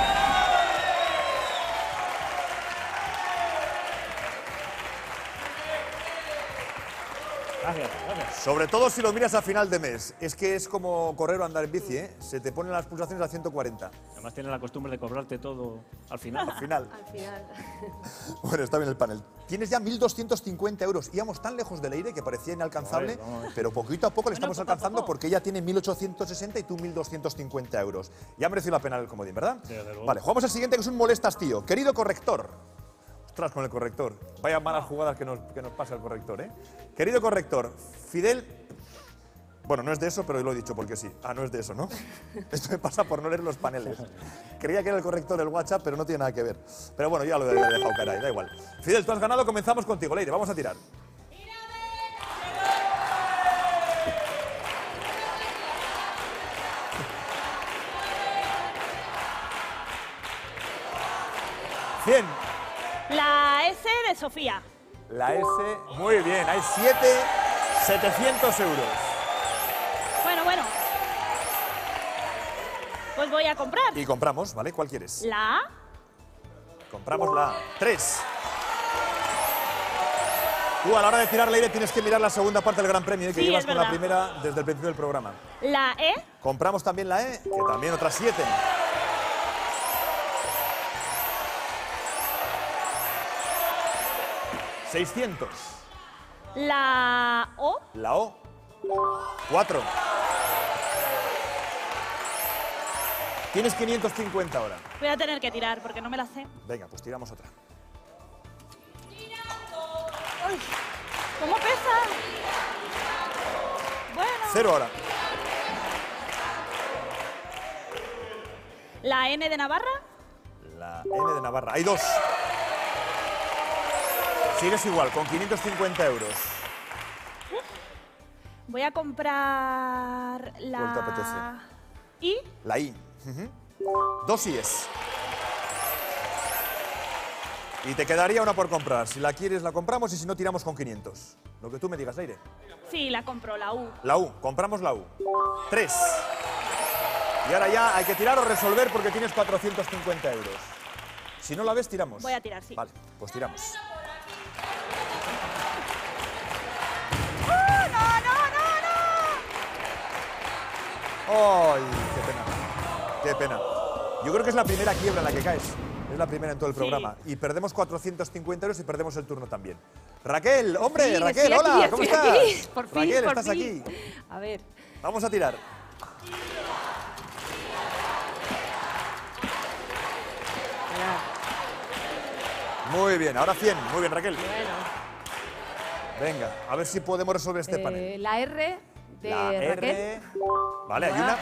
S7: Gracias, gracias.
S2: Sobre todo si lo miras a final de mes. Es que es como correr o andar en bici, ¿eh? Se te ponen las pulsaciones a ciento cuarenta.
S7: Además tiene la costumbre de cobrarte todo al final.
S2: Al final.
S4: Al final.
S2: Bueno, está bien el panel. Tienes ya mil doscientos cincuenta euros. Íbamos tan lejos del aire que parecía inalcanzable,
S7: Vamos a ver, vamos a ver.
S2: pero poquito a poco le estamos
S5: poco a
S2: alcanzando
S5: poco.
S2: porque ella tiene mil ochocientos sesenta y tú mil doscientos cincuenta euros. Ya mereció la pena el comodín, ¿verdad?
S7: Desde luego.
S2: Vale, jugamos el siguiente que es un molestas, tío. Querido corrector. Ostras, con el corrector. Vaya malas jugadas que nos, que nos pasa el corrector, ¿eh? Querido corrector, Fidel. Bueno, no es de eso, pero lo he dicho porque sí. Ah, no es de eso, ¿no? Esto me pasa por no leer los paneles. Creía que era el corrector del WhatsApp, pero no tiene nada que ver. Pero bueno, ya lo he dejado caer ahí, da igual. Fidel, tú has ganado, comenzamos contigo. Leire, vamos a tirar. cien.
S5: La S de Sofía.
S2: La S, muy bien, hay siete, setecientos euros.
S5: Bueno, bueno. Pues voy a comprar.
S2: Y compramos, ¿vale? ¿Cuál quieres?
S5: La A.
S2: Compramos la tres. Tú a la hora de tirar Leire tienes que mirar la segunda parte del Gran Premio, ¿eh? que
S5: Sí,
S2: llevas
S5: es
S2: con la
S5: verdad.
S2: primera desde el principio del programa.
S5: La E.
S2: Compramos también la E, que también otras siete. seiscientos.
S5: La O.
S2: La O. Cuatro. Tienes quinientos cincuenta ahora.
S5: Voy a tener que tirar porque no me la sé.
S2: Venga, pues tiramos otra.
S5: Uy, ¿cómo pesa? Bueno.
S2: Cero ahora.
S5: ¿La N de Navarra?
S2: La N de Navarra. Hay dos. Sigues igual, con quinientos cincuenta euros.
S5: Voy a comprar la...
S2: ¿Cuál te apetece?
S5: ¿I?
S2: La I. Uh-huh. Dos I's. Y te quedaría una por comprar. Si la quieres, la compramos y si no, tiramos con quinientos. Lo que tú me digas, Leire.
S5: Sí, la compro, la U.
S2: La U. Compramos la U. Tres. Y ahora ya hay que tirar o resolver porque tienes cuatrocientos cincuenta euros. Si no la ves, tiramos.
S5: Voy a tirar, sí.
S2: Vale, pues tiramos.
S5: ¡Oh, no, no, no, no!
S2: ¡Ay, qué pena! ¡Qué pena! Yo creo que es la primera quiebra en la que caes. Es la primera en todo el programa.
S5: Sí.
S2: Y perdemos cuatrocientos cincuenta euros y perdemos el turno también. Raquel, hombre,
S4: Sí,
S2: Raquel,
S4: estoy
S2: hola,
S4: aquí,
S2: ¿cómo
S4: estoy
S2: estás?
S4: aquí. Por fin,
S2: Raquel,
S4: por
S2: estás
S4: fin.
S2: aquí.
S4: A ver.
S2: Vamos a tirar. Muy bien, ahora cien. Muy bien, Raquel.
S4: Bueno.
S2: Venga, a ver si podemos resolver este
S4: Eh,
S2: panel.
S4: la R de
S2: La
S4: Raquel.
S2: R. Vale, hay una.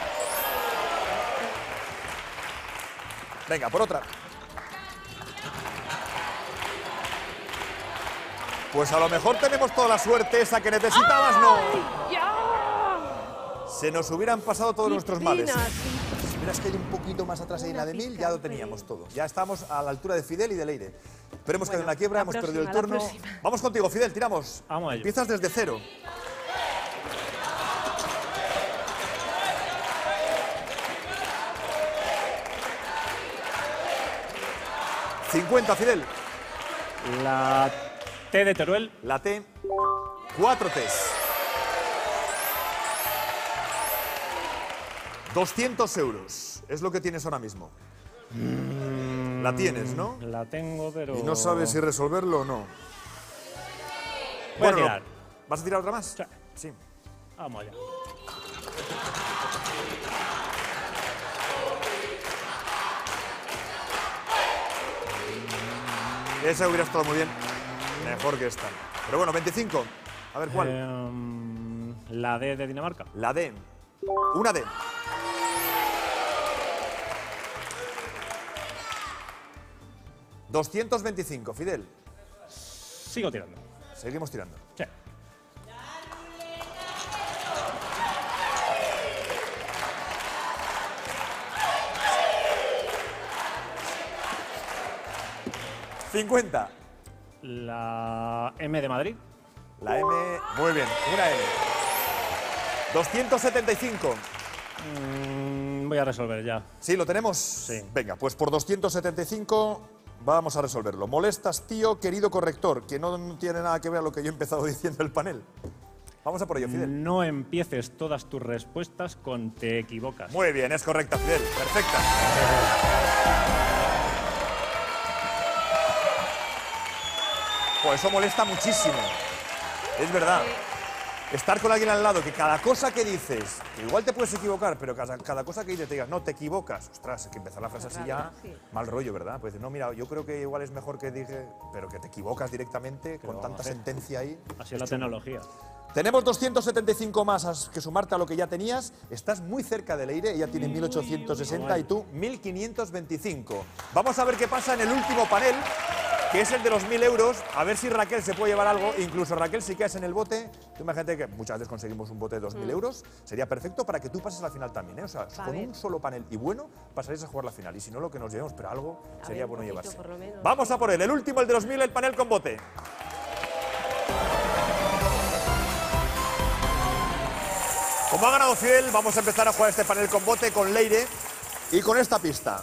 S2: Venga, por otra. Pues a lo mejor tenemos toda la suerte esa que necesitabas, ¿no?
S4: ¡Ya!
S2: Se nos hubieran pasado todos
S4: Qué
S2: nuestros
S4: pena,
S2: males.
S4: sí.
S2: Si hubieras caído un poquito más atrás ahí en la de mil, ya lo teníamos todo. Ya estamos a la altura de Fidel y de Leire. Pero hemos
S4: Bueno,
S2: caído en la quiebra,
S4: la
S2: hemos
S4: próxima,
S2: perdido el
S4: la
S2: turno.
S4: próxima.
S2: Vamos contigo, Fidel, tiramos.
S7: Vamos a ello.
S2: Empiezas desde cero. cincuenta, Fidel.
S7: La T de Teruel.
S2: La T. Cuatro T's. doscientos euros. Es lo que tienes ahora mismo. La tienes, ¿no?
S7: La tengo, pero...
S2: Y no sabes si resolverlo o no.
S7: Voy a
S2: Bueno,
S7: tirar.
S2: ¿vas a tirar otra más?
S7: Sí.
S2: Sí.
S7: Vamos allá.
S2: Esa hubiera estado muy bien. Mejor que esta. Pero bueno, veinticinco. A ver cuál.
S7: Em, la D de Dinamarca.
S2: La D. Una D. doscientos veinticinco, Fidel.
S7: Sigo tirando.
S2: Seguimos tirando.
S7: Sí.
S2: cincuenta.
S7: La M de Madrid.
S2: La M. Muy bien, una M. doscientos setenta y cinco.
S7: Mm, voy a resolver ya.
S2: ¿Sí, lo tenemos?
S7: Sí.
S2: Venga, pues por doscientos setenta y cinco vamos a resolverlo. Molestas, tío, querido corrector, que no tiene nada que ver a lo que yo he empezado diciendo el panel. Vamos a por ello, Fidel.
S7: No empieces todas tus respuestas con te equivocas.
S2: Muy bien, es correcta, Fidel. Perfecta. Pues eso molesta muchísimo. Es verdad. Estar con alguien al lado, que cada cosa que dices, que igual te puedes equivocar, pero cada, cada cosa que dices te digas, no, te equivocas. Ostras, es que empezar la frase así ya,
S4: Sí.
S2: mal rollo, ¿verdad? Pues no, mira, yo creo que igual es mejor que dije, pero que te equivocas directamente, con
S7: vamos
S2: tanta
S7: a hacer?
S2: sentencia ahí.
S7: Así es la tecnología.
S2: Tenemos doscientos setenta y cinco más as- que sumarte a lo que ya tenías. Estás muy cerca de Leire, ella tiene mil ochocientos sesenta y tú mil quinientos veinticinco. Vamos a ver qué pasa en el último panel, que es el de los mil euros. A ver si Raquel se puede llevar algo. Incluso Raquel, si quedas en el bote, tú imagínate que muchas veces conseguimos un bote de dos mil euros. Sería perfecto para que tú pases a la final también, ¿eh? O sea,
S4: A
S2: con
S4: ver.
S2: un solo panel y bueno, pasaréis a jugar la final. Y si no, lo que nos llevemos, pero algo
S4: A
S2: sería
S4: ver, un
S2: bueno
S4: poquito,
S2: llevarse.
S4: por lo menos.
S2: Vamos a por él, el último, el de los mil, el panel con bote. Como ha ganado Fidel, vamos a empezar a jugar este panel con bote, con Leire y con esta pista.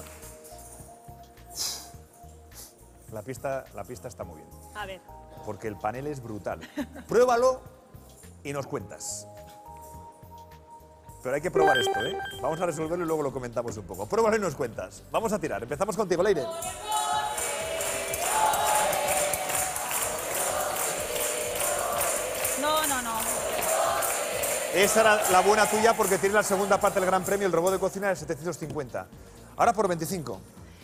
S2: La pista, la pista está muy bien,
S5: A ver.
S2: porque el panel es brutal. Pruébalo y nos cuentas. Pero hay que probar esto, ¿eh? Vamos a resolverlo y luego lo comentamos un poco. Pruébalo y nos cuentas. Vamos a tirar. Empezamos contigo, Leire.
S5: No, no, no.
S2: Esa era la buena tuya porque tienes la segunda parte del Gran Premio, el robot de cocina de setecientos cincuenta. Ahora por veinticinco.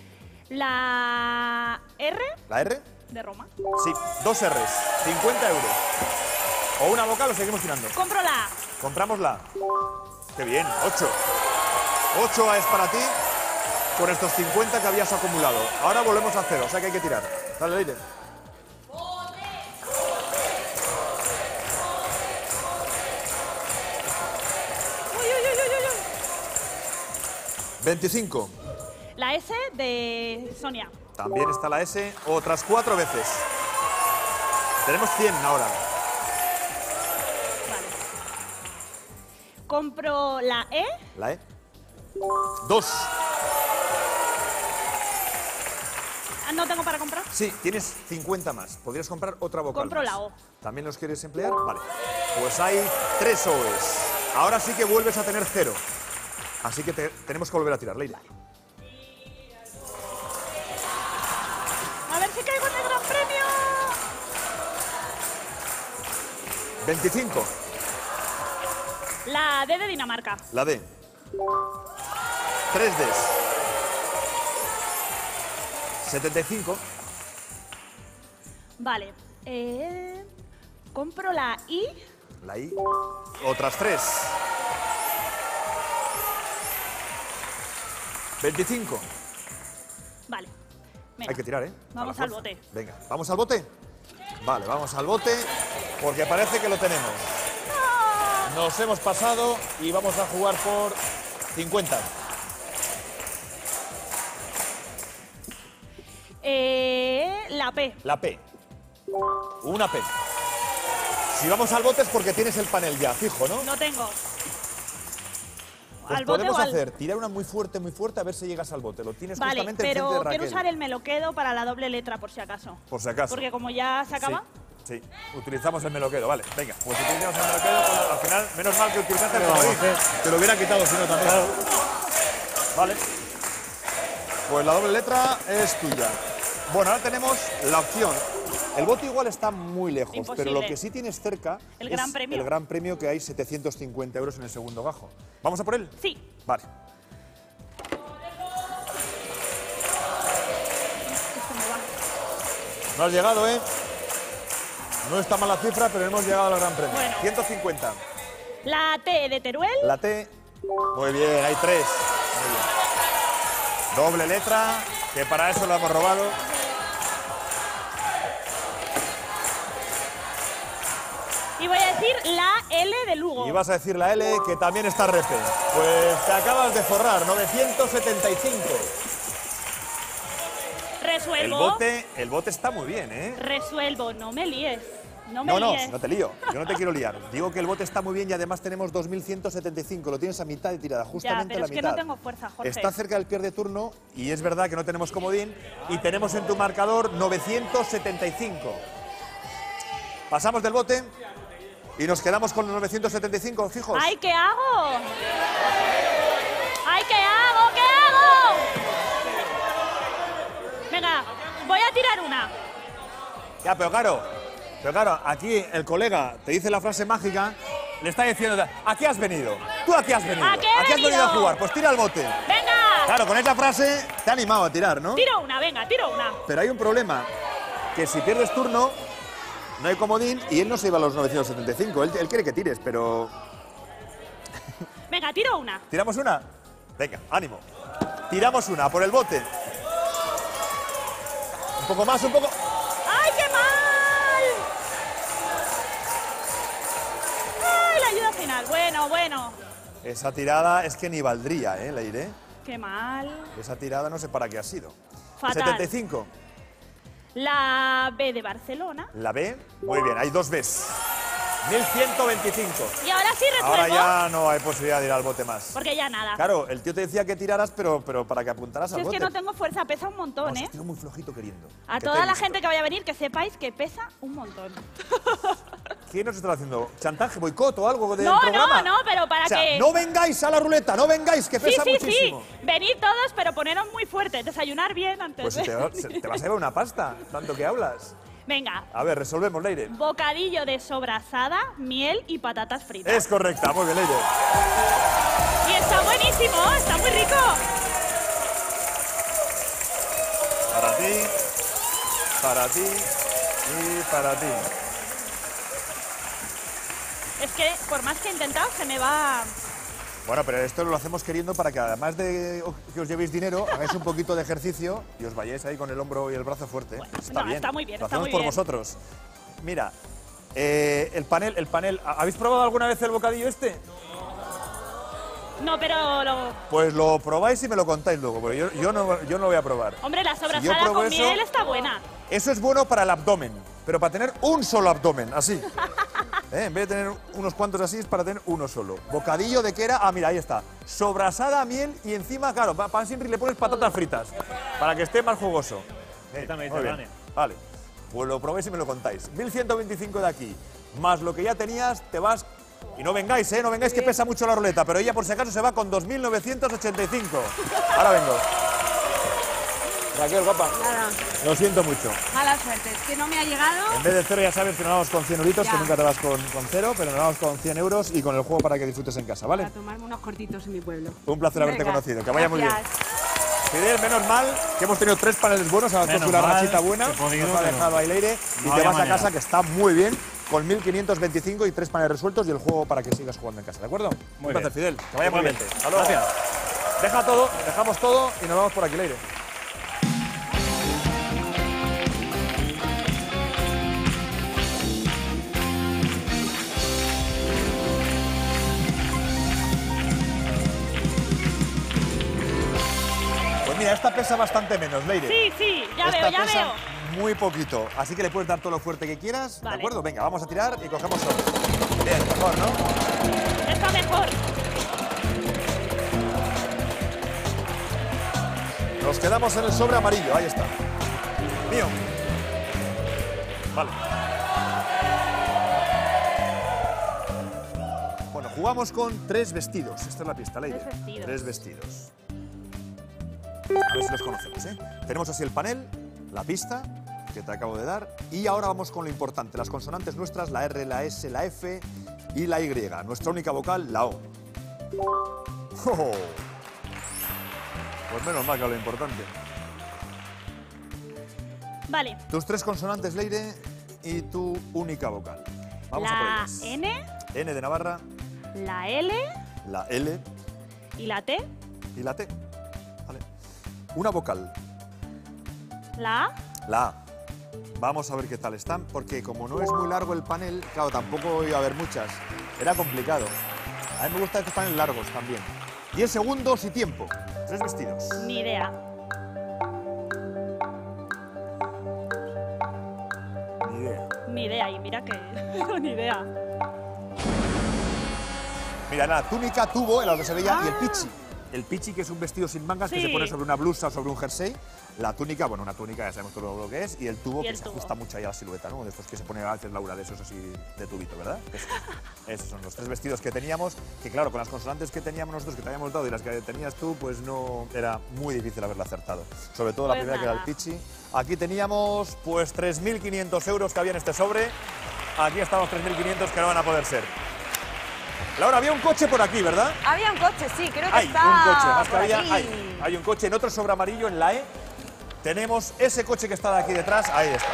S5: La R
S2: ¿La R?
S5: de Roma.
S2: Sí, dos R's, cincuenta euros. O una vocal o seguimos tirando.
S5: Compro la A.
S2: Compramos la A. Qué bien, ocho. ocho es para ti por estos cincuenta que habías acumulado. Ahora volvemos a cero, o sea que hay que tirar. Dale, Leire. veinticinco.
S5: La S de Sonia.
S2: También está la S, otras cuatro veces. Tenemos cien ahora.
S5: Vale. Compro la E.
S2: La E. Dos.
S5: Ah, ¿no tengo para comprar?
S2: Sí, tienes cincuenta más. Podrías comprar otra vocal
S5: Compro
S2: más.
S5: la O.
S2: ¿También los quieres emplear? Vale. Pues hay tres O's. Ahora sí que vuelves a tener cero. Así que te- tenemos que volver a tirar, Leire.
S5: A ver si caigo en el Gran Premio.
S2: veinticinco.
S5: La D de Dinamarca.
S2: La D. Tres Ds. setenta y cinco.
S5: Vale. Eh, compro la I.
S2: La I. Otras tres. veinticinco.
S5: Vale. Venga.
S2: Hay que tirar, ¿eh?
S5: Vamos
S2: A la
S5: al
S2: fuerza.
S5: bote.
S2: Venga, ¿vamos al bote? Vale, vamos al bote porque parece que lo tenemos. Nos hemos pasado y vamos a jugar por cincuenta.
S5: Eh, la P.
S2: La P. Una P. Si vamos al bote es porque tienes el panel ya, fijo, ¿no?
S5: No tengo.
S2: Pues
S5: ¿Al bote
S2: podemos
S5: o al...?
S2: hacer, tirar una muy fuerte, muy fuerte, a ver si llegas al bote. Lo tienes
S5: Vale,
S2: justamente enfrente de
S5: pero
S2: Raquel.
S5: quiero usar el me lo quedo para la doble letra, por si acaso.
S2: Por si acaso.
S5: Porque como ya se acaba...
S2: Sí, sí. Utilizamos el me lo quedo, vale. Venga, pues utilizamos el me lo quedo. Pues, al final, menos mal que utilizaste el comodín. Te lo hubiera quitado si no también. Vale. Pues la doble letra es tuya. Bueno, ahora tenemos la opción. El bote igual está muy lejos,
S5: Imposible.
S2: pero lo que sí tienes cerca
S5: El
S2: es
S5: gran premio.
S2: el gran premio que hay setecientos cincuenta euros en el segundo gajo. ¿Vamos a por él?
S5: Sí.
S2: Vale.
S5: Esto me va.
S2: No has llegado, ¿eh? No está mal la cifra, pero hemos llegado al gran premio.
S5: Bueno.
S2: ciento cincuenta.
S5: La T de Teruel.
S2: La T. Muy bien, hay tres. Muy bien. Doble letra, que para eso lo hemos robado.
S5: Y voy a decir la L de Lugo.
S2: Y vas a decir la L, que también está repe. Pues te acabas de forrar, novecientos setenta y cinco. El
S5: Resuelvo.
S2: bote, el bote está muy bien, ¿eh?
S5: Resuelvo. No me líes. No me
S2: No, no,
S5: líes.
S2: no te lío. Yo no te quiero liar. Digo que el bote está muy bien y además tenemos dos mil ciento setenta y cinco. Lo tienes a mitad de tirada,
S5: Ya,
S2: justamente
S5: pero
S2: la
S5: es que
S2: mitad.
S5: no tengo fuerza, Jorge.
S2: Está cerca del pierde turno y es verdad que no tenemos comodín y tenemos en tu marcador novecientos setenta y cinco. Pasamos del bote y nos quedamos con los novecientos setenta y cinco fijos.
S5: ¡Ay, qué hago! ¡Ay, qué hago! ¿Qué hago? Venga, voy a tirar una.
S2: Ya, pero claro, pero claro, aquí el colega te dice la frase mágica, le está diciendo, ¿a qué has venido? ¿Tú a qué has venido?
S5: ¿A qué he
S2: has venido
S5: venido?
S2: a jugar? Pues tira el bote.
S5: ¡Venga!
S2: Claro, con esa frase te ha animado a tirar, ¿no?
S5: Tiro una, venga, tiro una.
S2: Pero hay un problema, que si pierdes turno, no hay comodín y él no se iba a los novecientos setenta y cinco. Él, él quiere que tires, pero...
S5: Venga, tiro una.
S2: ¿Tiramos una? Venga, ánimo. Tiramos una, por el bote. Un poco más, un poco...
S5: ¡Ay, qué mal! ¡Ay, la ayuda final! Bueno, bueno.
S2: Esa tirada es que ni valdría, ¿eh? La iré.
S5: ¡Qué mal!
S2: Esa tirada no sé para qué ha sido.
S5: Fatal.
S2: setenta y cinco.
S5: La B de Barcelona.
S2: La B, muy bien, hay dos Bs. mil ciento veinticinco.
S5: Y ahora sí resuelvo.
S2: Ahora ya no hay posibilidad de ir al bote más.
S5: Porque ya nada.
S2: Claro, el tío te decía que tiraras, pero, pero para que apuntaras
S5: Si
S2: al
S5: es
S2: bote.
S5: que no tengo fuerza, pesa un montón,
S2: Vamos,
S5: ¿eh?
S2: estiro muy flojito queriendo.
S5: A
S2: Que
S5: toda
S2: te he
S5: la
S2: visto.
S5: gente que vaya a venir, que sepáis que pesa un montón.
S2: ¿Qué nos está haciendo? ¿Chantaje, boicot o algo del
S5: No,
S2: programa?
S5: no, no, pero para
S2: O sea,
S5: que...
S2: no vengáis a la ruleta, no vengáis, que
S5: Sí,
S2: pesa
S5: sí,
S2: muchísimo.
S5: sí. Venid todos, pero poneros muy fuerte. Desayunar bien antes
S2: Pues
S5: de...
S2: te, te vas a llevar una pasta, tanto que hablas.
S5: Venga.
S2: A ver, resolvemos, Leire.
S5: Bocadillo de sobrasada, miel y patatas fritas.
S2: Es correcta, muy bien, Leire.
S5: Y está buenísimo, está muy rico.
S2: Para ti, para ti y para ti.
S5: Es que por más que he intentado, se me va...
S2: Bueno, pero esto lo hacemos queriendo para que además de que os llevéis dinero, hagáis un poquito de ejercicio y os vayáis ahí con el hombro y el brazo fuerte.
S5: Bueno,
S2: está
S5: no,
S2: bien.
S5: está muy bien,
S2: Lo
S5: está
S2: hacemos
S5: muy
S2: por
S5: bien.
S2: vosotros. Mira, eh, el panel, el panel. ¿Habéis probado alguna vez el bocadillo este?
S5: No, pero... Lo...
S2: Pues lo probáis y me lo contáis luego, porque yo, yo, no, yo no lo voy a probar.
S5: Hombre, la
S2: Si yo
S5: sobrasada
S2: pruebo
S5: con
S2: eso-
S5: miel está buena.
S2: Eso es bueno para el abdomen, pero para tener un solo abdomen, así. ¿Eh? En vez de tener unos cuantos así, es para tener uno solo. Bocadillo de qué era, ah, mira, ahí está. Sobrasada, miel y encima, claro, pa- pan siempre le pones patatas fritas, para que esté más jugoso. Eh,
S7: Esta me dice
S2: muy bien.
S7: Vane.
S2: Vale, pues lo probéis y me lo contáis. mil ciento veinticinco de aquí, más lo que ya tenías, te vas... Y no vengáis, ¿eh? No vengáis que pesa mucho la ruleta, pero ella por si acaso se va con dos mil novecientos ochenta y cinco. Ahora vengo. Raquel, guapa.
S8: Nada,
S2: Lo siento mucho.
S8: mala suerte. Es que no me ha llegado.
S2: En vez de cero ya sabes que nos vamos con cien euritos,
S8: Ya.
S2: que nunca te vas con, con cero, pero nos vamos con cien euros y con el juego para que disfrutes en casa, ¿vale?
S8: Para tomarme unos cortitos en mi pueblo.
S2: Un placer haberte
S8: Venga,
S2: conocido, que vaya muy bien.
S8: gracias.
S2: Fidel, menos mal que hemos tenido tres paneles buenos, ahora
S7: Menos
S2: con una
S7: mal
S2: rachita buena,
S7: que he podido,
S2: nos ha
S7: pero
S2: dejado ahí Leire y
S7: no
S2: te
S7: había
S2: vas a
S7: manera.
S2: casa, que está muy bien, con mil quinientos veinticinco y tres paneles resueltos y el juego para que sigas jugando en casa, ¿de acuerdo?
S7: Muy
S2: Un placer,
S7: bien.
S2: Fidel, que vaya muy bien.
S7: Igualmente.
S2: Hasta luego.
S7: Gracias.
S2: Deja todo, dejamos todo y nos vamos por aquí, Leire. Pues mira, esta pesa bastante menos, Leire.
S5: Sí, sí, ya
S2: Esta
S5: veo, ya
S2: pesa
S5: veo.
S2: muy poquito, así que le puedes dar todo lo fuerte que quieras,
S5: Vale.
S2: ¿de acuerdo? Venga, vamos a tirar y cogemos sobre. Bien, mejor, ¿no?
S5: Está mejor.
S2: Nos quedamos en el sobre amarillo, ahí está. Mío. Vale. Bueno, jugamos con tres vestidos. Esta es la pista, Leire.
S5: Tres vestidos.
S2: Tres vestidos. A ver si los conocemos, ¿eh? Tenemos así el panel, la pista que te acabo de dar, y ahora vamos con lo importante, las consonantes nuestras, la R, la S, la F y la Y. Nuestra única vocal, la O. ¡Oh! Pues menos mal que lo importante.
S5: Vale.
S2: Tus tres consonantes, Leire, y tu única vocal. Vamos a por
S5: La
S2: ellas.
S5: N,
S2: N de Navarra,
S5: la L
S2: la L
S5: y la T,
S2: y la T. Vale. Una vocal,
S5: la A.
S2: la A. Vamos a ver qué tal están, porque como no es muy largo el panel, claro, tampoco iba a haber muchas. Era complicado. A mí me gustan estos paneles largos también. Diez segundos y tiempo. Tres vestidos.
S5: Ni idea.
S2: Ni idea.
S5: Ni idea, y mira que... ni idea.
S2: Mira, la túnica, tubo, era lo que se veía, y el pichi. El pichi, que es un vestido sin mangas que
S5: Sí.
S2: se pone sobre una blusa o sobre un jersey. La túnica, bueno, una túnica, ya sabemos todo lo que es. Y el tubo,
S5: Y
S2: que
S5: el
S2: se
S5: tubo.
S2: ajusta mucho ahí a la silueta, ¿no? De estos que se ponen a veces Laura, de esos así de tubito, ¿verdad? Esos, esos son los tres vestidos que teníamos. Que claro, con las consonantes que teníamos nosotros, que te habíamos dado, y las que tenías tú, pues no era muy difícil haberla acertado. Sobre todo la
S5: Pues
S2: primera, que era el
S5: nada.
S2: pichi. Aquí teníamos, pues, tres mil quinientos euros que había en este sobre. Aquí estamos tres mil quinientos que no van a poder ser. Laura, había un coche por aquí, ¿verdad?
S3: Había un coche, sí, creo que
S2: Hay
S3: está
S2: un coche, más que
S3: por
S2: había,
S3: aquí.
S2: hay, hay un coche en otro sobre amarillo, en la E. Tenemos ese coche que está de aquí detrás, ahí está.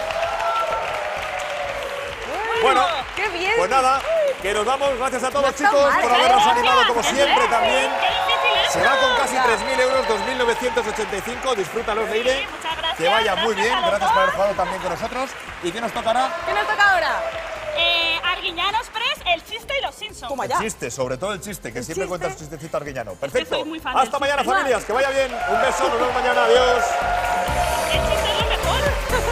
S2: Bueno,
S3: ¡Qué bien!
S2: pues nada, que nos vamos. Gracias a todos,
S3: No está
S2: chicos,
S3: mal,
S2: por
S3: ¿eh?
S2: habernos
S5: Gracias.
S2: animado como
S5: Qué
S2: siempre
S5: bien,
S2: también.
S5: qué difícil
S2: Se
S5: esto.
S2: va con casi tres mil euros, dos mil novecientos ochenta y cinco. Disfrútalos, Leire.
S5: Sí, muchas gracias,
S2: Que vaya muy
S5: gracias
S2: bien.
S5: a los
S2: Gracias por haber
S5: dos.
S2: jugado también con nosotros. ¿Y qué nos tocará?
S3: ¿Qué nos toca ahora?
S5: Eh, Arguiñano Express, el chiste y los Simpsons.
S3: Toma
S2: El
S3: ya.
S2: chiste, sobre todo el chiste, que
S3: El
S2: siempre
S3: chiste.
S2: cuentas un chistecito arguiñano. Perfecto.
S5: soy muy fan
S2: Hasta
S5: del
S2: mañana,
S5: chiste.
S2: familias. Que vaya bien. Un beso. Nos vemos mañana. Adiós.
S5: El chiste es lo mejor.